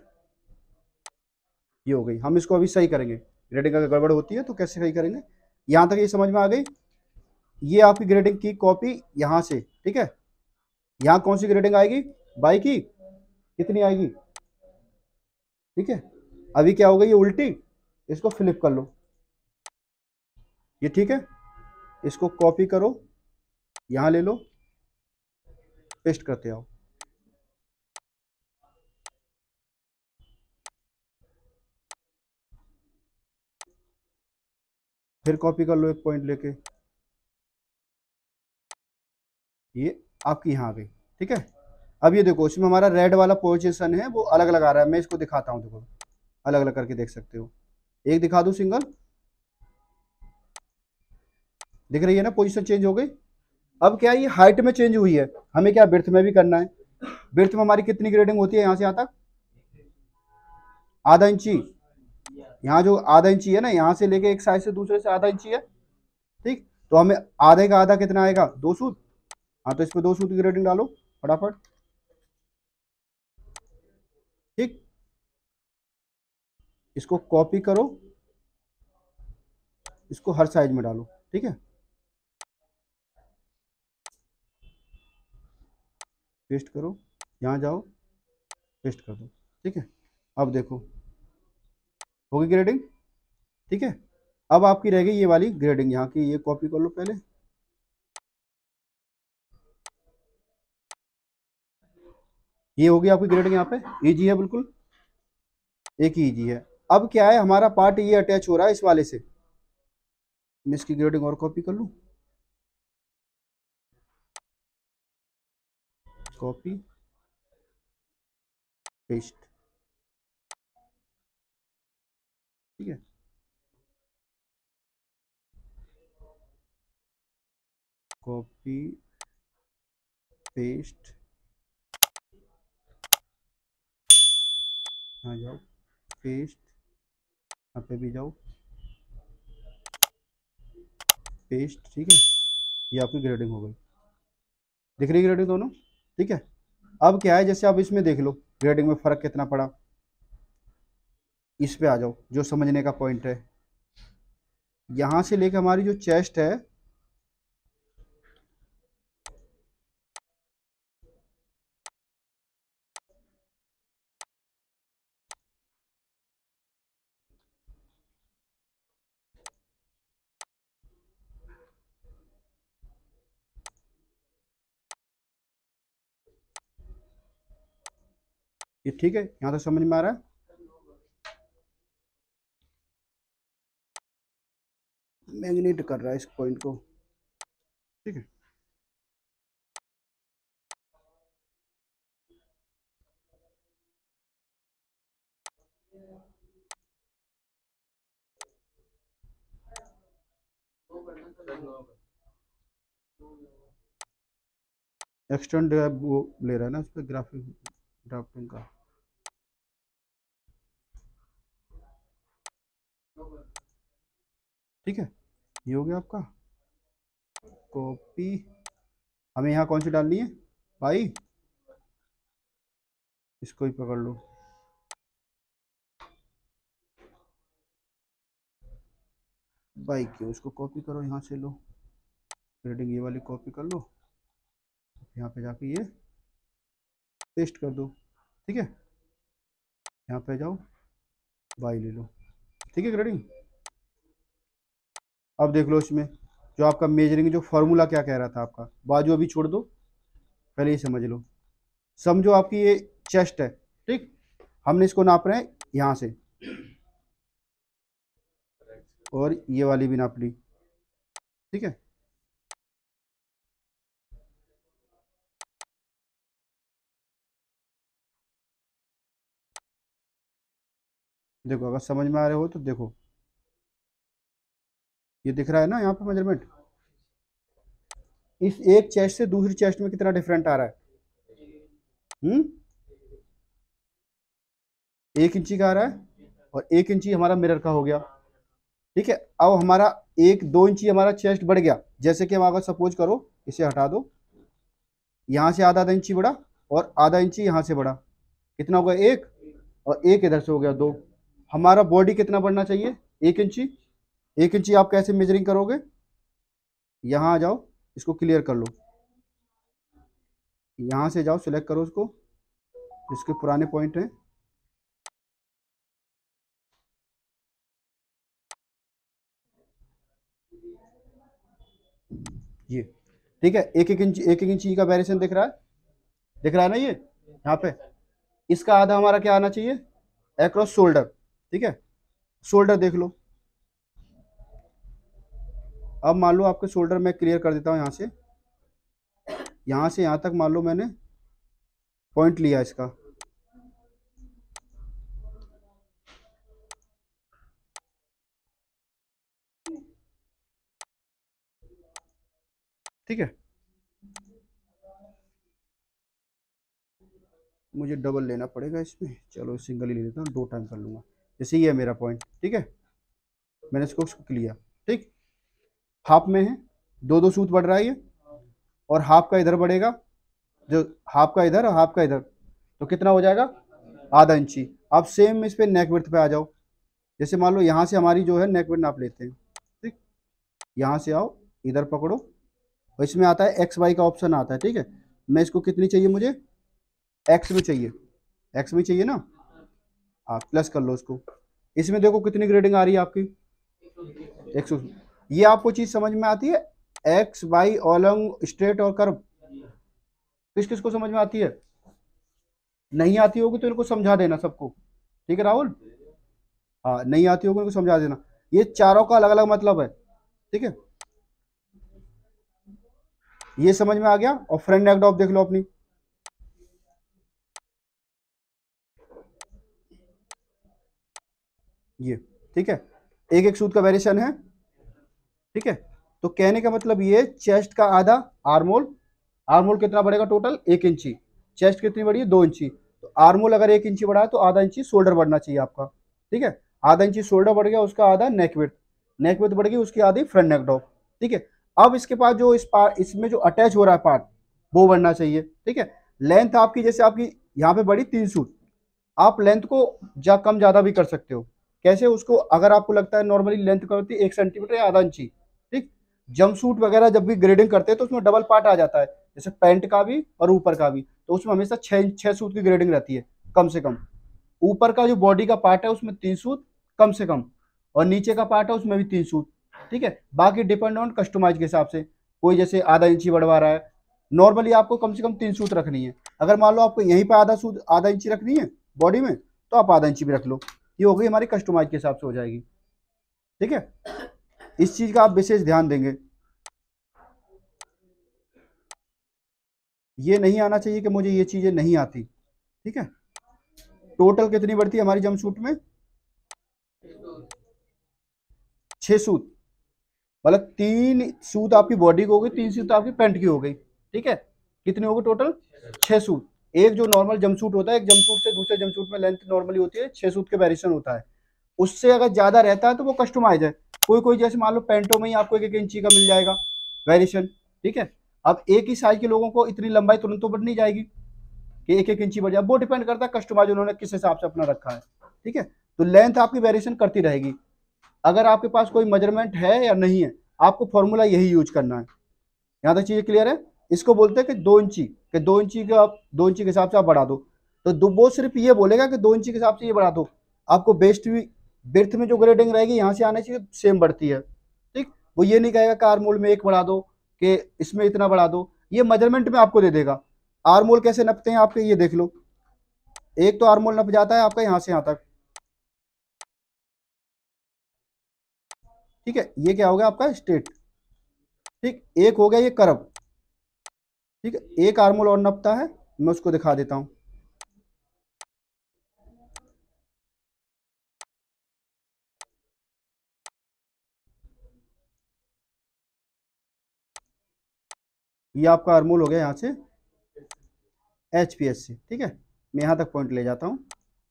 ये हो गई। हम इसको अभी सही करेंगे, ग्रेडिंग अगर गड़बड़ होती है तो कैसे सही करेंगे। यहाँ तक ये समझ में आ गई। ये आपकी ग्रेडिंग की कॉपी यहाँ से। ठीक है, यहाँ कौन सी ग्रेडिंग आएगी, बाई की, कितनी आएगी। ठीक है, अभी क्या हो गई ये उल्टी, इसको फ्लिप कर लो, ये ठीक है। इसको कॉपी करो, यहाँ ले लो, पेस्ट करते आओ। फिर कॉपी कर लो एक पॉइंट लेके, ये आपकी यहाँ आ गई। ठीक है, अब ये देखो इसमें हमारा रेड वाला पोजीशन है वो अलग अलग आ रहा है, मैं इसको दिखाता हूँ, देखो अलग अलग करके देख सकते हो। एक दिखा दूँ सिंगल, दिख रही है ना, पोजीशन चेंज हो गई। अब क्या है, ये हाइट में चेंज हुई है, हमें क्या बिर्थ में भी करना है। बिर्थ में हमारी कितनी ग्रेडिंग होती है, यहाँ से यहाँ तक आधा इंची। यहाँ जो आधा इंची है ना, यहाँ से लेके एक साइड से दूसरे से आधा इंची है। ठीक, तो हमें आधे का आधा कितना आएगा 2 सूत। हाँ, तो इस पर 2 सूत की ग्रेडिंग डालो फटाफट। ठीक, इसको कॉपी करो, इसको हर साइज में डालो। ठीक है, पेस्ट करो, यहाँ जाओ पेस्ट कर दो। ठीक है, अब देखो होगी ग्रेडिंग। ठीक है, अब आपकी रह गई ये वाली ग्रेडिंग यहाँ की, ये कॉपी कर लो पहले। ये होगी आपकी ग्रेडिंग यहाँ पे, इजी है बिल्कुल, एक ही इजी है। अब क्या है, हमारा पार्ट ये अटैच हो रहा है इस वाले से, मैं इसकी ग्रेडिंग और कॉपी कर लूँ, कॉपी पेस्ट। ठीक है, कॉपी पेस्ट, यहाँ जाओ पेस्ट, यहाँ पे भी जाओ पेस्ट। ठीक है, ये आपकी ग्रेडिंग हो गई। दिख रही ग्रेडिंग दोनों, ठीक है। अब क्या है, जैसे आप इसमें देख लो ग्रेडिंग में फर्क कितना पड़ा। इस पे आ जाओ, जो समझने का पॉइंट है, यहां से लेकर हमारी जो चेस्ट है, ये ठीक है, यहां तक समझ में आ रहा है। मैग्नेट कर रहा है इस पॉइंट को, ठीक है। एक्सटेंड वो ले रहा है ना उस पर, ग्राफिक ड्राफ्टिंग का, ठीक है। ये हो गया आपका कॉपी। हमें यहाँ कौन सी डालनी है भाई, इसको ही पकड़ लो। भाई क्यों, उसको कॉपी करो, यहाँ से लो ग्रेडिंग, ये वाली कॉपी कर लो, यहाँ पे जाके ये पेस्ट कर दो, ठीक है। यहाँ पे जाओ, बाई ले लो, ठीक है ग्रेडिंग। अब देख लो इसमें जो आपका मेजरिंग जो फॉर्मूला क्या कह रहा था आपका, बाजू अभी छोड़ दो, पहले ये समझ लो। समझो आपकी ये चेस्ट है, ठीक। हमने इसको नाप रहे हैं यहाँ से, और ये वाली भी नाप ली, ठीक है। देखो अगर समझ में आ रहे हो तो देखो, ये दिख रहा है ना यहाँ पे मेजरमेंट। इस एक चेस्ट से दूसरी चेस्ट में कितना डिफरेंट आ रहा है, 1 इंची का आ रहा है, और 1 इंची हमारा मिरर का हो गया, ठीक है। अब हमारा 1-2 इंची हमारा चेस्ट बढ़ गया, जैसे कि हम अगर सपोज करो, इसे हटा दो, यहाँ से आधा आधा इंची बढ़ा और आधा इंची यहाँ से बढ़ा, कितना होगा 1, और 1 इधर से हो गया 2। हमारा बॉडी कितना बढ़ना चाहिए, 1 इंची। 1 इंची आप कैसे मेजरिंग करोगे, यहाँ आ जाओ, इसको क्लियर कर लो, यहाँ से जाओ, सिलेक्ट करो उसको, इसके पुराने पॉइंट हैं, ये ठीक है। एक एक इंची का वेरिएशन दिख रहा है, दिख रहा है ना ये यहाँ पे। इसका आधा हमारा क्या आना चाहिए, अक्रॉस शोल्डर, ठीक है। शोल्डर देख लो, अब मान लो आपके शोल्डर मैं क्लियर कर देता हूँ, यहाँ से यहाँ तक मान लो मैंने पॉइंट लिया इसका, ठीक है। मुझे डबल लेना पड़ेगा इसमें, चलो सिंगल ही ले लेता हूँ, 2 टाइम कर लूंगा। जैसे ये है मेरा पॉइंट, ठीक है, मैंने इसको लिया, ठीक। हाफ में है, 2-2 सूत बढ़ रहा है ये, और हाफ का इधर बढ़ेगा, जो हाफ का इधर और हाफ का इधर, तो कितना हो जाएगा, आधा इंची। अब सेम इस पे नेक विड्थ पे आ जाओ, जैसे मान लो यहाँ से हमारी जो है नेक विड्थ नाप लेते हैं, ठीक। यहाँ से आओ, इधर पकड़ो, और इसमें आता है एक्स वाई का ऑप्शन आता है, ठीक है। मैं इसको कितनी चाहिए, मुझे एक्स में चाहिए, एक्स में चाहिए ना, आप प्लस कर लो उसको। इसमें देखो कितनी ग्रेडिंग आ रही है आपकी, 100। ये आपको चीज समझ में आती है, एक्स वाई ऑलंग स्ट्रेट और कर्व, किस किस को समझ में आती है। नहीं आती होगी तो इनको समझा देना सबको, ठीक है राहुल। हाँ, नहीं आती होगी इनको समझा देना, ये चारों का अलग अलग मतलब है, ठीक है। ये समझ में आ गया। और फ्रंट नेक ड्रॉप देख लो अपनी, ये ठीक है, एक एक सूत का वेरिएशन है, ठीक है। तो कहने का मतलब ये, चेस्ट का आधा आर्मोल, आर्मोल कितना बढ़ेगा टोटल, 1 इंची। चेस्ट कितनी बढ़ी है, 2 इंची। तो आर्मोल अगर 1 इंची बढ़ा है तो आधा इंची शोल्डर बढ़ना चाहिए आपका, ठीक है। आधा इंची शोल्डर बढ़ गया, उसका आधा नेक विड्थ, नेक विड्थ बढ़ गई, उसकी आधी फ्रंट नेक ड्रॉप, ठीक है। अब इसके पास जो इस पार्ट, इसमें जो अटैच हो रहा है पार्ट, वो बढ़ना चाहिए। ठीक है, लेंथ आपकी जैसे आपकी यहाँ पे बढ़ी 3 सूट, आप लेंथ को कम ज़्यादा भी कर सकते हो। कैसे, उसको अगर आपको लगता है नॉर्मली लेंथ क्या होती है 1 सेंटीमीटर या आधा इंची, ठीक, जंप सूट वगैरह जब भी ग्रेडिंग करते हैं तो उसमें डबल पार्ट आ जाता है, जैसे पैंट का भी और ऊपर का भी, तो उसमें हमेशा 6 सूट की ग्रेडिंग रहती है कम से कम। ऊपर का जो बॉडी का पार्ट है उसमें 3 सूट कम से कम, और नीचे का पार्ट है उसमें भी 3 सूट। ठीक है, बाकी डिपेंड ऑन कस्टमाइज के हिसाब से, कोई जैसे आधा इंची बढ़वा रहा है, नॉर्मली आपको कम से कम 3 सूट रखनी है। अगर मान लो आपको यहीं पर आधा इंची रखनी है बॉडी में, तो आप आधा इंची भी रख लो, ये हो गई हमारी कस्टमाइज के हिसाब से हो जाएगी। ठीक है, इस चीज का आप विशेष ध्यान देंगे। ये नहीं आना चाहिए कि मुझे ये चीजें नहीं आती। ठीक है, टोटल कितनी बढ़ती है हमारी जंप सूट में? 6 सूट, मतलब 3 सूट आपकी बॉडी की हो गई, 3 सूट आपकी पैंट की हो गई। ठीक है, कितने हो गए टोटल? 6 सूट। एक जो नॉर्मल जंप सूट होता है, एक जंप सूट से दूसरे जंप सूट में लेंथ नॉर्मली होती है 6 सूट के वेरिएशन होता है, उससे अगर ज्यादा रहता है तो वो कस्टमाइज है। कोई कोई जैसे मान लो पैंटों में ही आपको 1 इंची का मिल जाएगा वेरिएशन। ठीक है, अब एक ही साइज के लोगों को इतनी लंबाई तुरंत तो बढ़ नहीं जाएगी कि 1 इंची बढ़ जाए, वो डिपेंड करता है कस्टमाइज उन्होंने किस हिसाब से अपना रखा है। ठीक है, तो लेंथ आपकी वेरिएशन करती रहेगी। अगर आपके पास कोई मेजरमेंट है या नहीं है, आपको फॉर्मूला यही यूज करना है। यहाँ तक चीजें क्लियर है? इसको बोलते हैं कि 2 इंची, कि 2 इंची का आप 2 इंची के हिसाब से आप बढ़ा दो, तो वो सिर्फ ये बोलेगा कि 2 इंची के हिसाब से ये बढ़ा दो। आपको बेस्ट भी बिर्थ में जो ग्रेडिंग रहेगी यहाँ से आने चाहिए सेम बढ़ती है। ठीक, वो ये नहीं कहेगा कि आर्मोल में 1 बढ़ा दो, कि इसमें इतना बढ़ा दो, ये मेजरमेंट में आपको दे देगा। आर्मोल कैसे नपते हैं आपके, ये देख लो, एक तो आर्मोल नप जाता है आपका यहाँ से यहाँ तक। ठीक है, ये क्या हो गया आपका स्ट्रेट। ठीक, एक हो गया ये कर्व। ठीक है, एक आर्मोल और नपता है, मैं उसको दिखा देता हूं। ये आपका आर्मोल हो गया यहाँ से HPS से। ठीक है, मैं यहाँ तक पॉइंट ले जाता हूँ।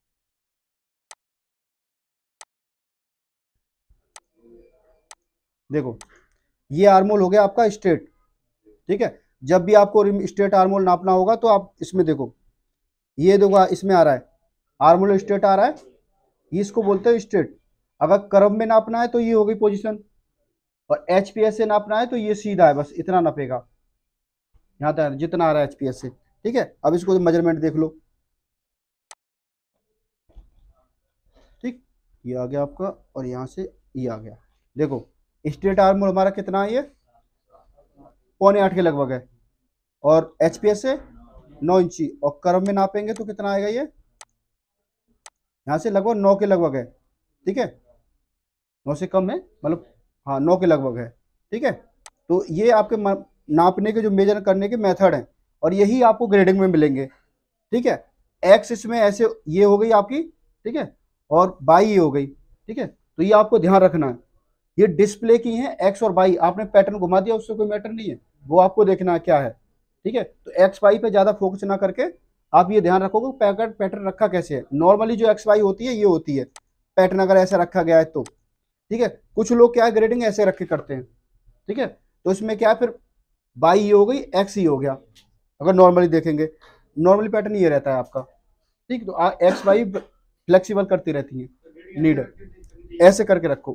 देखो, ये आर्मोल हो गया आपका स्ट्रेट। ठीक है, जब भी आपको स्ट्रेट आर्मोल नापना होगा तो आप इसमें देखो, ये देखो इसमें आ रहा है आर्मोल स्ट्रेट आ रहा है, ये इसको बोलते हैं स्ट्रेट। अगर कर्व में नापना है तो ये हो गई पोजीशन, और HPS से नापना है तो ये सीधा है, बस इतना नापेगा यहाँ तक जितना आ रहा है HPS से। ठीक है, अब इसको मेजरमेंट देख लो। ठीक, ये आ गया आपका, और यहाँ से ये आ गया। देखो, स्ट्रेट आर्मोल हमारा कितना है, ये 7.25 के लगभग है, और HPS से 9 इंची, और कर्व में नापेंगे तो कितना आएगा, ये यहाँ से लगभग 9 के लगभग है। ठीक है, 9 से कम है, मतलब हाँ 9 के लगभग है। ठीक है, तो ये आपके नापने के जो मेजर करने के मेथड हैं, और यही आपको ग्रेडिंग में मिलेंगे। ठीक है, एक्स इसमें ऐसे ये हो गई आपकी, ठीक है, और बाई ये हो गई। ठीक है, तो ये आपको ध्यान रखना है, ये डिस्प्ले की है एक्स और बाई, आपने पैटर्न घुमा दिया उससे कोई मैटर नहीं है, वो आपको देखना है क्या है। ठीक है, तो एक्स वाई पे ज्यादा फोकस ना करके आप ये ध्यान रखोगे पैकेट पैटर्न रखा कैसे है। नॉर्मली जो एक्स वाई होती है ये होती है पैटर्न, अगर ऐसा रखा गया है तो। ठीक है, कुछ लोग क्या है ग्रेडिंग ऐसे रख के करते हैं। ठीक है, तो इसमें क्या है फिर बाई ये हो गई, एक्स ही हो गया। अगर नॉर्मली देखेंगे, नॉर्मली पैटर्न ये रहता है आपका। ठीक, तो एक्स वाई फ्लेक्सिबल करती रहती है नीड, ऐसे करके रखो।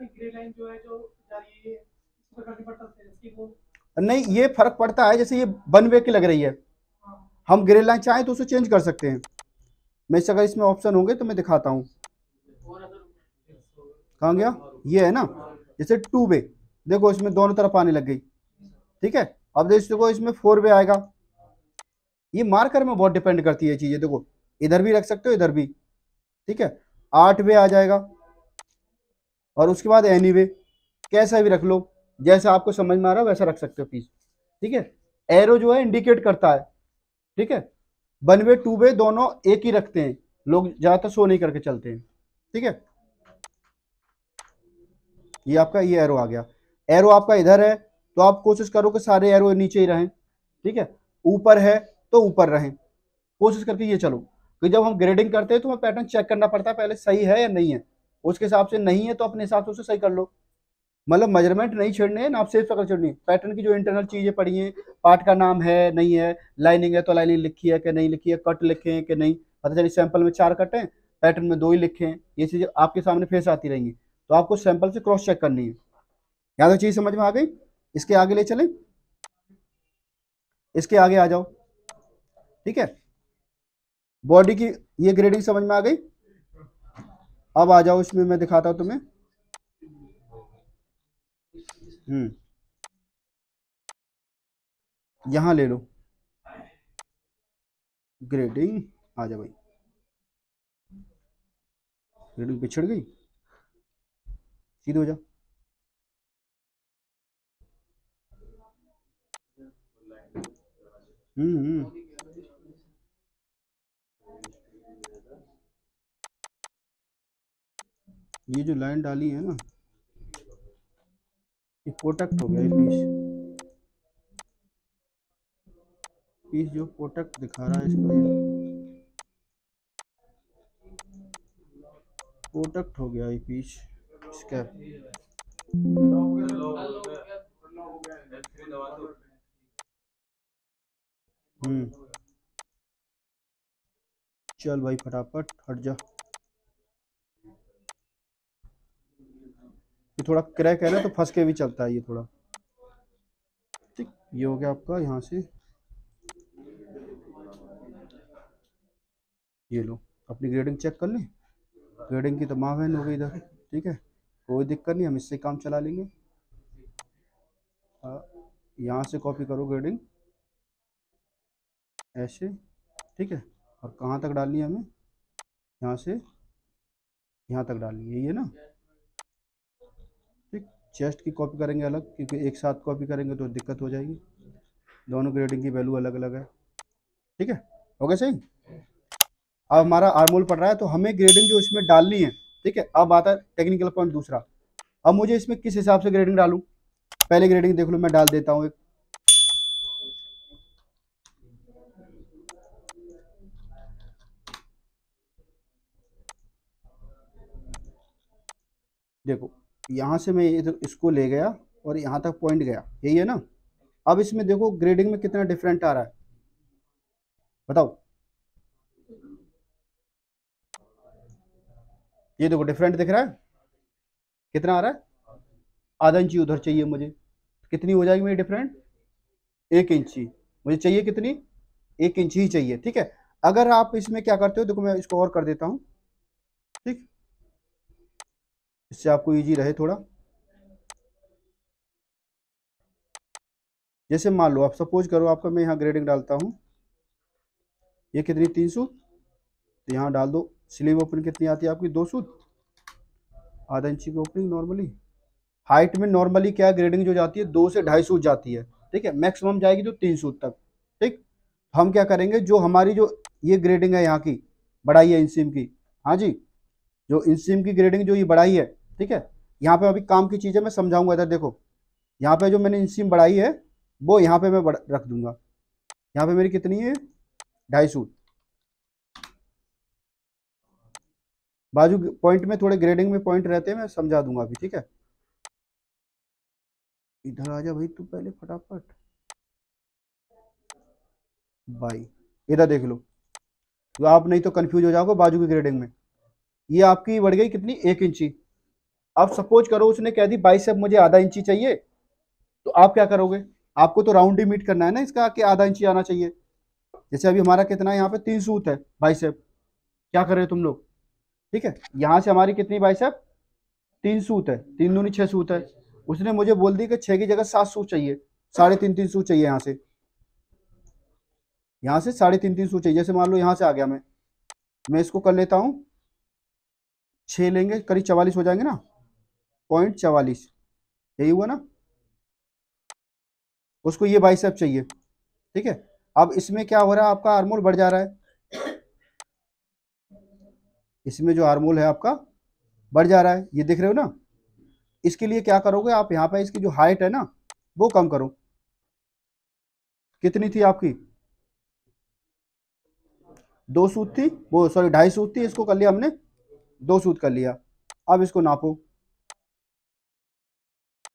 नहीं, ये फर्क पड़ता है, जैसे ये 1 वे की लग रही है, हम ग्रे लाइन चाहें तो उसे चेंज कर सकते हैं। मैं अगर इसमें ऑप्शन होंगे तो मैं दिखाता हूँ। कहाँ गया, ये है ना, जैसे 2 वे, देखो इसमें दोनों तरफ आने लग गई। ठीक है, अब देखो इसमें 4 वे आएगा। ये मार्कर में बहुत डिपेंड करती है चीजें, देखो इधर भी रख सकते हो इधर भी। ठीक है, 8 वे आ जाएगा, और उसके बाद एनी वे, कैसा भी रख लो, जैसा आपको समझ में आ रहा है वैसा रख सकते हो पीस। ठीक है, एरो जो है इंडिकेट करता है। ठीक है, 1 वे 2 वे दोनों एक ही रखते हैं, लोग ज्यादातर शो नहीं करके चलते हैं। ठीक है, ये आपका ये एरो आ गया, एरो आपका इधर है तो आप कोशिश करो कि सारे एरो नीचे ही रहें। ठीक है, ऊपर है तो ऊपर रहें, कोशिश करके ये चलो, कि जब हम ग्रेडिंग करते हैं तो हमें पैटर्न चेक करना पड़ता है पहले सही है या नहीं है, उसके हिसाब से नहीं है तो अपने हिसाब से उसे सही कर लो। मतलब मेजरमेंट नहीं छेड़ने हैं, नाप से पकड़ छेड़नी है। पैटर्न की जो इंटरनल चीजें पड़ी हैं, पार्ट का नाम है नहीं है, लाइनिंग है तो लाइनिंग लिखी है कि नहीं लिखी है, कट लिखे हैं कि नहीं, पता चलिए सैंपल में 4 कट हैं, पैटर्न में 2 ही लिखे हैं, ये चीजें आपके सामने फेस आती रहेंगी, तो आपको सैंपल से क्रॉस चेक करनी है। यहाँ तक चीज समझ में आ गई? इसके आगे ले चलें, इसके आगे आ जाओ, ठीक है। बॉडी की ये ग्रेडिंग समझ में आ गई। अब आ जाओ इसमें, मैं दिखाता हूं तुम्हें। यहां ले लो ग्रेडिंग, आ जा भाई, ग्रेडिंग पिछड़ गई, सीधे हो जा। हम्म। ये जो लाइन डाली है ना, ये प्रोटेक्ट हो गया, ये पीस, पीस जो प्रोटेक्ट दिखा रहा है इसको, ये प्रोटेक्ट हो गया ये पीस इसका। चल भाई फटाफट हट जा, ये थोड़ा क्रैक है ना तो फंस के भी चलता है ये थोड़ा, ठीक। ये हो गया आपका, यहाँ से ये लो, अपनी ग्रेडिंग चेक कर लें। ग्रेडिंग की तो मावैन हो गई इधर, ठीक है, कोई दिक्कत नहीं, हम इससे काम चला लेंगे। यहाँ से कॉपी करो ग्रेडिंग ऐसे, ठीक है, और कहाँ तक डालनी है हमें, यहाँ से यहाँ तक डालनी है, यही है ना, ठीक। चेस्ट की कॉपी करेंगे अलग, क्योंकि एक साथ कॉपी करेंगे तो दिक्कत हो जाएगी, दोनों ग्रेडिंग की वैल्यू अलग अलग है, ठीक है, हो गया सही। अब हमारा आर्मोल पड़ रहा है तो हमें ग्रेडिंग जो इसमें डालनी है, ठीक है। अब आता है टेक्निकल पॉइंट दूसरा, अब मुझे इसमें किस हिसाब से ग्रेडिंग डालूं। पहले ग्रेडिंग देख लो, मैं डाल देता हूँ एक, देखो यहाँ से मैं इधर इसको ले गया और यहाँ तक पॉइंट गया, यही है ना। अब इसमें देखो ग्रेडिंग में कितना डिफरेंट आ रहा है, बताओ। ये देखो डिफरेंट दिख रहा है, कितना आ रहा है, आधा इंची उधर चाहिए मुझे, कितनी हो जाएगी मेरी डिफरेंट, 1 इंची। मुझे चाहिए कितनी, 1 इंची ही चाहिए, ठीक है। अगर आप इसमें क्या करते हो, देखो मैं इसको और कर देता हूँ, ठीक, इससे आपको इजी रहे थोड़ा। जैसे मान लो आप सपोज करो आपका, मैं यहाँ ग्रेडिंग डालता हूँ, ये कितनी 3 सूत, तो यहाँ डाल दो। स्लीव ओपन कितनी आती है आपकी, 2 सूत, आधा इंची की ओपनिंग नॉर्मली। हाइट में नॉर्मली क्या ग्रेडिंग जो जाती है 2 से 2.5 सूत जाती है, ठीक है, मैक्सिमम जाएगी तो 3 सूत तक, ठीक। हम क्या करेंगे, जो हमारी जो ये ग्रेडिंग है यहाँ की बढ़ाई है इंसीम की, हाँ जी, जो इंसीम की ग्रेडिंग जो ये बढ़ाई है, ठीक है, यहाँ पे अभी काम की चीज़ें मैं समझाऊंगा। इधर देखो, यहाँ पे जो मैंने इंसीम बढ़ाई है वो यहाँ पे मैं रख दूंगा, यहाँ पे मेरी कितनी है, 2.5 सूत। बाजू पॉइंट में थोड़े ग्रेडिंग में पॉइंट रहते हैं, मैं समझा दूंगा अभी, ठीक है। इधर आ जा भाई तू पहले फटाफट, भाई इधर देख लो, तो आप नहीं तो कंफ्यूज हो जाओगे बाजू की ग्रेडिंग में। ये आपकी बढ़ गई कितनी, 1 इंची। अब सपोज करो उसने कह दी बाइसेप मुझे आधा इंची चाहिए, तो आप क्या करोगे, आपको तो राउंड ही मीट करना है ना इसका, कि आधा इंची आना चाहिए। जैसे अभी हमारा कितना है, यहाँ पे 3 सूत है बाइसेप, क्या कर रहे हो तुम लोग, ठीक है, यहाँ से हमारी कितनी बाइसेप, 3 सूत है, 3 दूनी 6 सूत है। उसने मुझे बोल दी कि 6 की जगह 7 सूत चाहिए, 3.5 सूत चाहिए यहाँ से, यहाँ से 3.5 सूत चाहिए। जैसे मान लो यहाँ से आ गया मैं इसको कर लेता हूँ, 6 लेंगे करीब 44 हो जाएंगे ना, 0.44, यही हुआ ना। उसको ये बाइसेप चाहिए, ठीक है। अब इसमें क्या हो रहा है, आपका आर्मोल बढ़ जा रहा है, इसमें जो आर्मोल है आपका बढ़ जा रहा है, ये देख रहे हो ना। इसके लिए क्या करोगे आप, यहाँ पे इसकी जो हाइट है ना वो कम करो। कितनी थी आपकी, 2 सूत थी, वो सॉरी 2.5 सूत थी, इसको कर लिया हमने 2 सूत कर लिया। अब इसको नापो,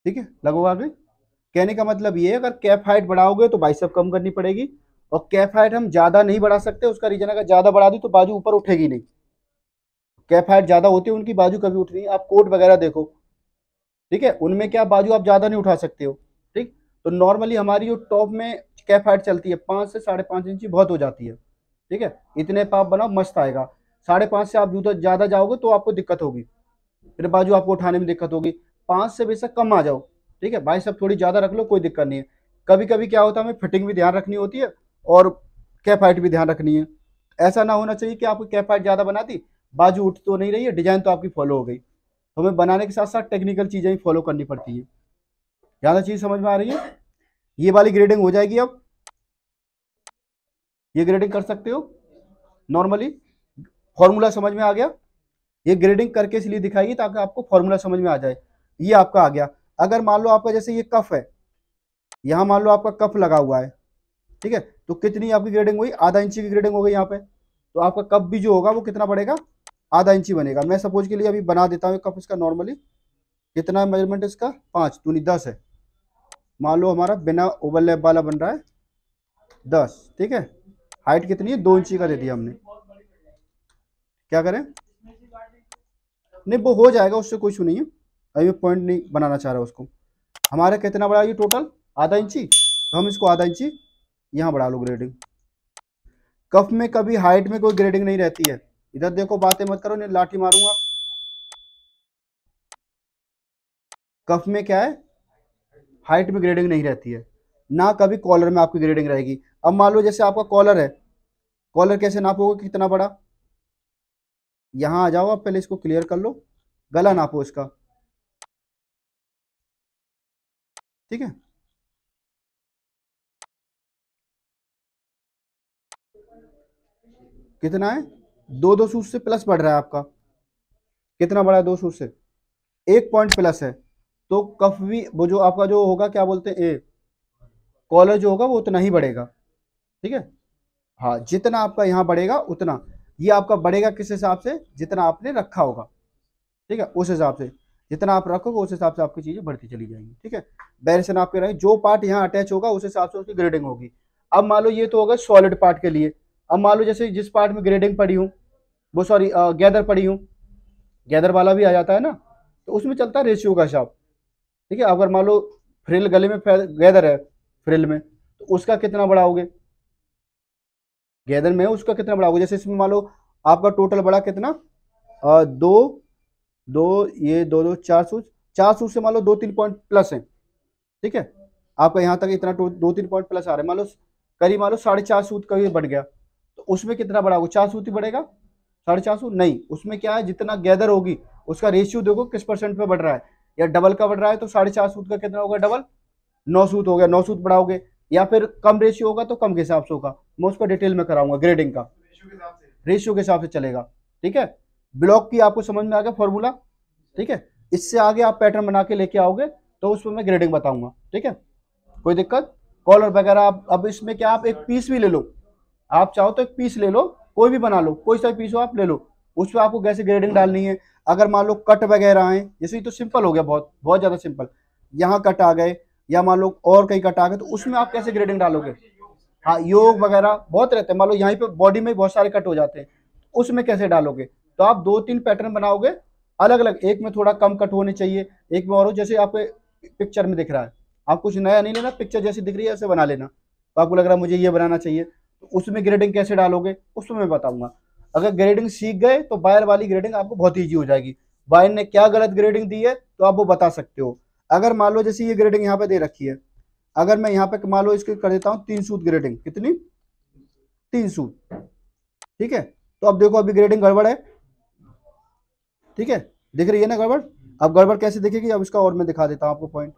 ठीक है, लगोगा आगे। कहने का मतलब ये है, अगर कैप हाइट बढ़ाओगे तो बाइसेप कम करनी पड़ेगी, और कैप हाइट हम ज्यादा नहीं बढ़ा सकते, उसका रीजन अगर ज्यादा बढ़ा दी तो बाजू ऊपर उठेगी नहीं। कैप हाइट ज्यादा होती है उनकी बाजू कभी उठ नहीं। आप कोट वगैरह देखो, ठीक है, उनमें क्या बाजू आप ज्यादा नहीं उठा सकते हो। ठीक, तो नॉर्मली हमारी जो टॉप में कैप हाइट चलती है 5 से 5.5 इंची बहुत हो जाती है। ठीक है, इतने पे आप बनाओ मस्त आएगा। 5.5 से आप जूता ज्यादा जाओगे तो आपको दिक्कत होगी, फिर बाजू आपको उठाने में दिक्कत होगी। 5 से बेशक कम आ जाओ, ठीक है, भाई सब थोड़ी ज्यादा रख लो, कोई दिक्कत नहीं है। कभी कभी क्या होता है, हमें फिटिंग भी ध्यान रखनी होती है और कैप हाइट भी ध्यान रखनी है। ऐसा ना होना चाहिए कि आपको कैप हाइट ज्यादा बना दी, बाजू उठ तो नहीं रही है, डिजाइन तो आपकी फॉलो हो गई। तो हमें बनाने के साथ साथ टेक्निकल चीजें ही फॉलो करनी पड़ती है। ज्यादा चीज समझ में आ रही है? ये वाली ग्रेडिंग हो जाएगी। अब ये ग्रेडिंग कर सकते हो नॉर्मली। फॉर्मूला समझ में आ गया? ये ग्रेडिंग करके इसलिए दिखाइए ताकि आपको फॉर्मूला समझ में आ जाए। ये आपका आ गया। अगर मान लो आपका जैसे ये कफ है, यहाँ मान लो आपका कफ लगा हुआ है, ठीक है, तो कितनी आपकी ग्रेडिंग हुई? आधा इंची की ग्रेडिंग हो गई यहाँ पे। तो आपका कप भी जो होगा वो कितना बढ़ेगा? आधा इंची बनेगा। मैं सपोज के लिए अभी बना देता हूँ कप इसका नॉर्मली। कितना मेजरमेंट इसका? 5 दूनी 10 है। मान लो हमारा बिना ओवरलैप वाला बन रहा है 10, ठीक है। हाइट कितनी है? 2 इंची का दे दिया हमने। क्या करें? नहीं वो हो जाएगा, उससे कोई इशू नहीं है। अभी मैं पॉइंट नहीं बनाना चाह रहा उसको। हमारा कितना बड़ा ये टोटल? आधा इंची। तो हम इसको आधा इंची यहाँ बढ़ा लो ग्रेडिंग। कफ में कभी हाइट में कोई ग्रेडिंग नहीं रहती है। इधर देखो, बातें मत करो नहीं लाठी मारूंगा। कफ में क्या है? हाइट में ग्रेडिंग नहीं रहती है, ना कभी कॉलर में आपकी ग्रेडिंग रहेगी। अब मान लो जैसे आपका कॉलर है, कॉलर कैसे नापोगे कितना बड़ा? यहां आ जाओ, आप पहले इसको क्लियर कर लो। गला नापो इसका, ठीक है। कितना है? 2 सूट से प्लस बढ़ रहा है आपका। कितना बड़ा है? 2 सूट से 1 पॉइंट प्लस है। तो कफ भी वो जो आपका जो होगा क्या बोलते हैं, कॉलर जो होगा वो उतना ही बढ़ेगा, ठीक है। हाँ, जितना आपका यहाँ बढ़ेगा उतना ये आपका बढ़ेगा। किस हिसाब से? जितना आपने रखा होगा, ठीक है, उस हिसाब से। जितना आप रखोगे उस हिसाब से आपकी चीजें बढ़ती चली जाएंगी, ठीक है। वेरिएशन आपके रहेंगे, जो पार्ट यहाँ अटैच होगा उस हिसाब से उसकी ग्रेडिंग होगी। अब मान लो ये तो होगा सॉलिड पार्ट के लिए। अब मान लो जैसे जिस पार्ट में ग्रेडिंग पड़ी हूँ, वो सॉरी गैदर पड़ी हूँ, गैदर वाला भी आ जाता है ना, तो उसमें चलता है रेशियो का हिसाब, ठीक है। अगर मान लो फ्रिल गले में गैदर है, फ्रिल में, तो उसका कितना बढ़ाओगे? गैदर में है, उसका कितना बढ़ाओगे? जैसे इसमें मान लो आपका टोटल बढ़ा कितना? दो, दो, ये दो दो 4 सूट। 4 सूट से मान लो 2-3 पॉइंट प्लस है, ठीक है। आपका यहाँ तक इतना 2-3 पॉइंट प्लस आ रहा है। मान लो करीब मान लो 4.5 सूट का भी बढ़ गया, तो उसमें कितना बढ़ाओगे? 4 सूट ही बढ़ेगा? 4.5 सूट नहीं, उसमें क्या है, जितना गैदर होगी उसका रेशियो देखो किस परसेंट पे बढ़ रहा है। या डबल का बढ़ रहा है तो 4.5 सूट का कितना होगा? डबल 9 सूट हो गया, 9 सूट बढ़ाओगे। या फिर कम रेशियो होगा तो कम के हिसाब से होगा। मैं उसको डिटेल में कराऊंगा ग्रेडिंग का, रेशियो के हिसाब से चलेगा, ठीक है। ब्लॉक की आपको समझ में आ गया फॉर्मूला, ठीक है। इससे आगे आप पैटर्न बना के लेके आओगे तो उसमें मैं ग्रेडिंग बताऊंगा, ठीक है। कोई दिक्कत? कॉलर वगैरह आप अब इसमें क्या, आप एक पीस भी ले लो, आप चाहो तो एक पीस ले लो, कोई भी बना लो, कोई सा पीस हो आप ले लो। उस पर आपको कैसे ग्रेडिंग डालनी है। अगर मान लो कट वगैरह आए, जैसे ये तो सिंपल हो गया, बहुत बहुत ज्यादा सिंपल। यहाँ कट आ गए या मान लो और कहीं कट आ गए, तो उसमें आप कैसे ग्रेडिंग डालोगे? हाँ, योग वगैरह बहुत रहते हैं। मान लो यहाँ पे बॉडी में बहुत सारे कट हो जाते हैं, उसमें कैसे डालोगे? तो आप 2-3 पैटर्न बनाओगे अलग अलग। एक में थोड़ा कम कट होने चाहिए, एक में और हो, जैसे आपके पिक्चर में दिख रहा है। आप कुछ नया नहीं लेना, पिक्चर जैसी दिख रही है ऐसे बना लेना। तो आपको लग रहा है मुझे ये बनाना चाहिए, तो उसमें ग्रेडिंग कैसे डालोगे उसमें मैं बताऊंगा। अगर ग्रेडिंग सीख गए तो बायर वाली ग्रेडिंग आपको बहुत ईजी हो जाएगी। बायर ने क्या गलत ग्रेडिंग दी है तो आप वो बता सकते हो। अगर मान लो जैसे ये ग्रेडिंग यहाँ पे दे रखी है, अगर मैं यहाँ पे मान लो इसकी कर देता हूँ 3 सूट ग्रेडिंग। कितनी? 3 सूट, ठीक है। तो अब देखो अभी ग्रेडिंग गड़बड़ है, ठीक है, दिख रही है ना गड़बड़। अब गड़बड़ कैसे दिखेगी, अब इसका और मैं दिखा देता हूँ आपको पॉइंट।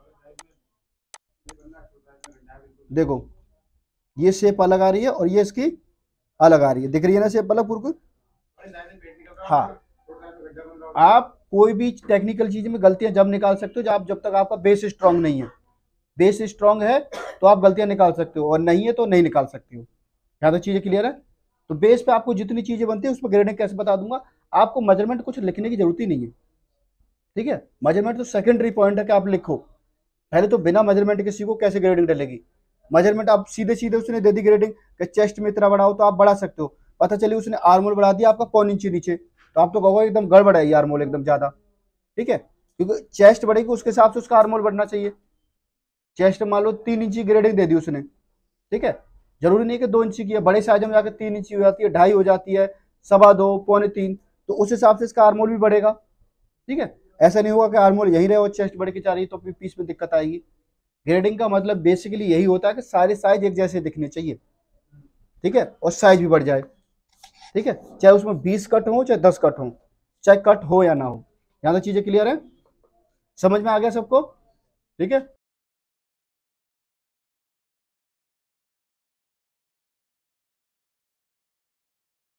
देखो ये शेप अलग आ रही है और ये इसकी अलग आ रही है, दिख रही है ना शेप अलग पूरी। हाँ, आप कोई भी टेक्निकल चीज में गलतियां जब निकाल सकते हो जब तक आपका बेस स्ट्रांग नहीं है। बेस स्ट्रांग है तो आप गलतियां निकाल सकते हो, और नहीं है तो नहीं निकाल सकते हो। यहाँ तो चीजें क्लियर है। तो बेस पे आपको जितनी चीजें बनती है उस पर ग्रेडिंग कैसे बता दूंगा। आपको मेजरमेंट कुछ लिखने की जरूरत ही नहीं है, ठीक है। मेजरमेंट तो सेकेंडरी पॉइंट है कि आप लिखो, पहले तो बिना मेजरमेंट के को कैसे ग्रेडिंग डलेगी। मेजरमेंट आप सीधे सीधे उसने दे दी ग्रेडिंग कि चेस्ट में इतना बढ़ाओ तो आप बढ़ा सकते हो, पता चली उसने आर्मोल बढ़ा दिया आपका 1.5 इंच नीचे, तो आप तो कहोगे एकदम गड़बड़ है ये आर्मोल एकदम ज्यादा। ठीक है, क्योंकि चेस्ट बढ़ेगी उसके हिसाब से उसका आर्मोल बढ़ना चाहिए। चेस्ट मान लो 3 इंच की ग्रेडिंग दे दी उसने, ठीक है, जरूरी नहीं कि 2 इंच की है, बड़े साइज में जाकर 3 इंच हो जाती है, 2.5 हो जाती है, 2.25, 2.25, तो उस हिसाब से इसका आर्मोल भी बढ़ेगा। ठीक है, ऐसा नहीं होगा कि आर्मोल यही रहे और चेस्ट बढ़ के जा रही है तो फिर पीस में दिक्कत आएगी। ग्रेडिंग का मतलब बेसिकली यही होता है कि सारे साइज एक जैसे दिखने चाहिए, ठीक है, और साइज भी बढ़ जाए। ठीक है, चाहे उसमें 20 कट हो चाहे 10 कट हो, चाहे कट हो या ना हो। यहाँ तक चीजें क्लियर है, समझ में आ गया सबको। ठीक है।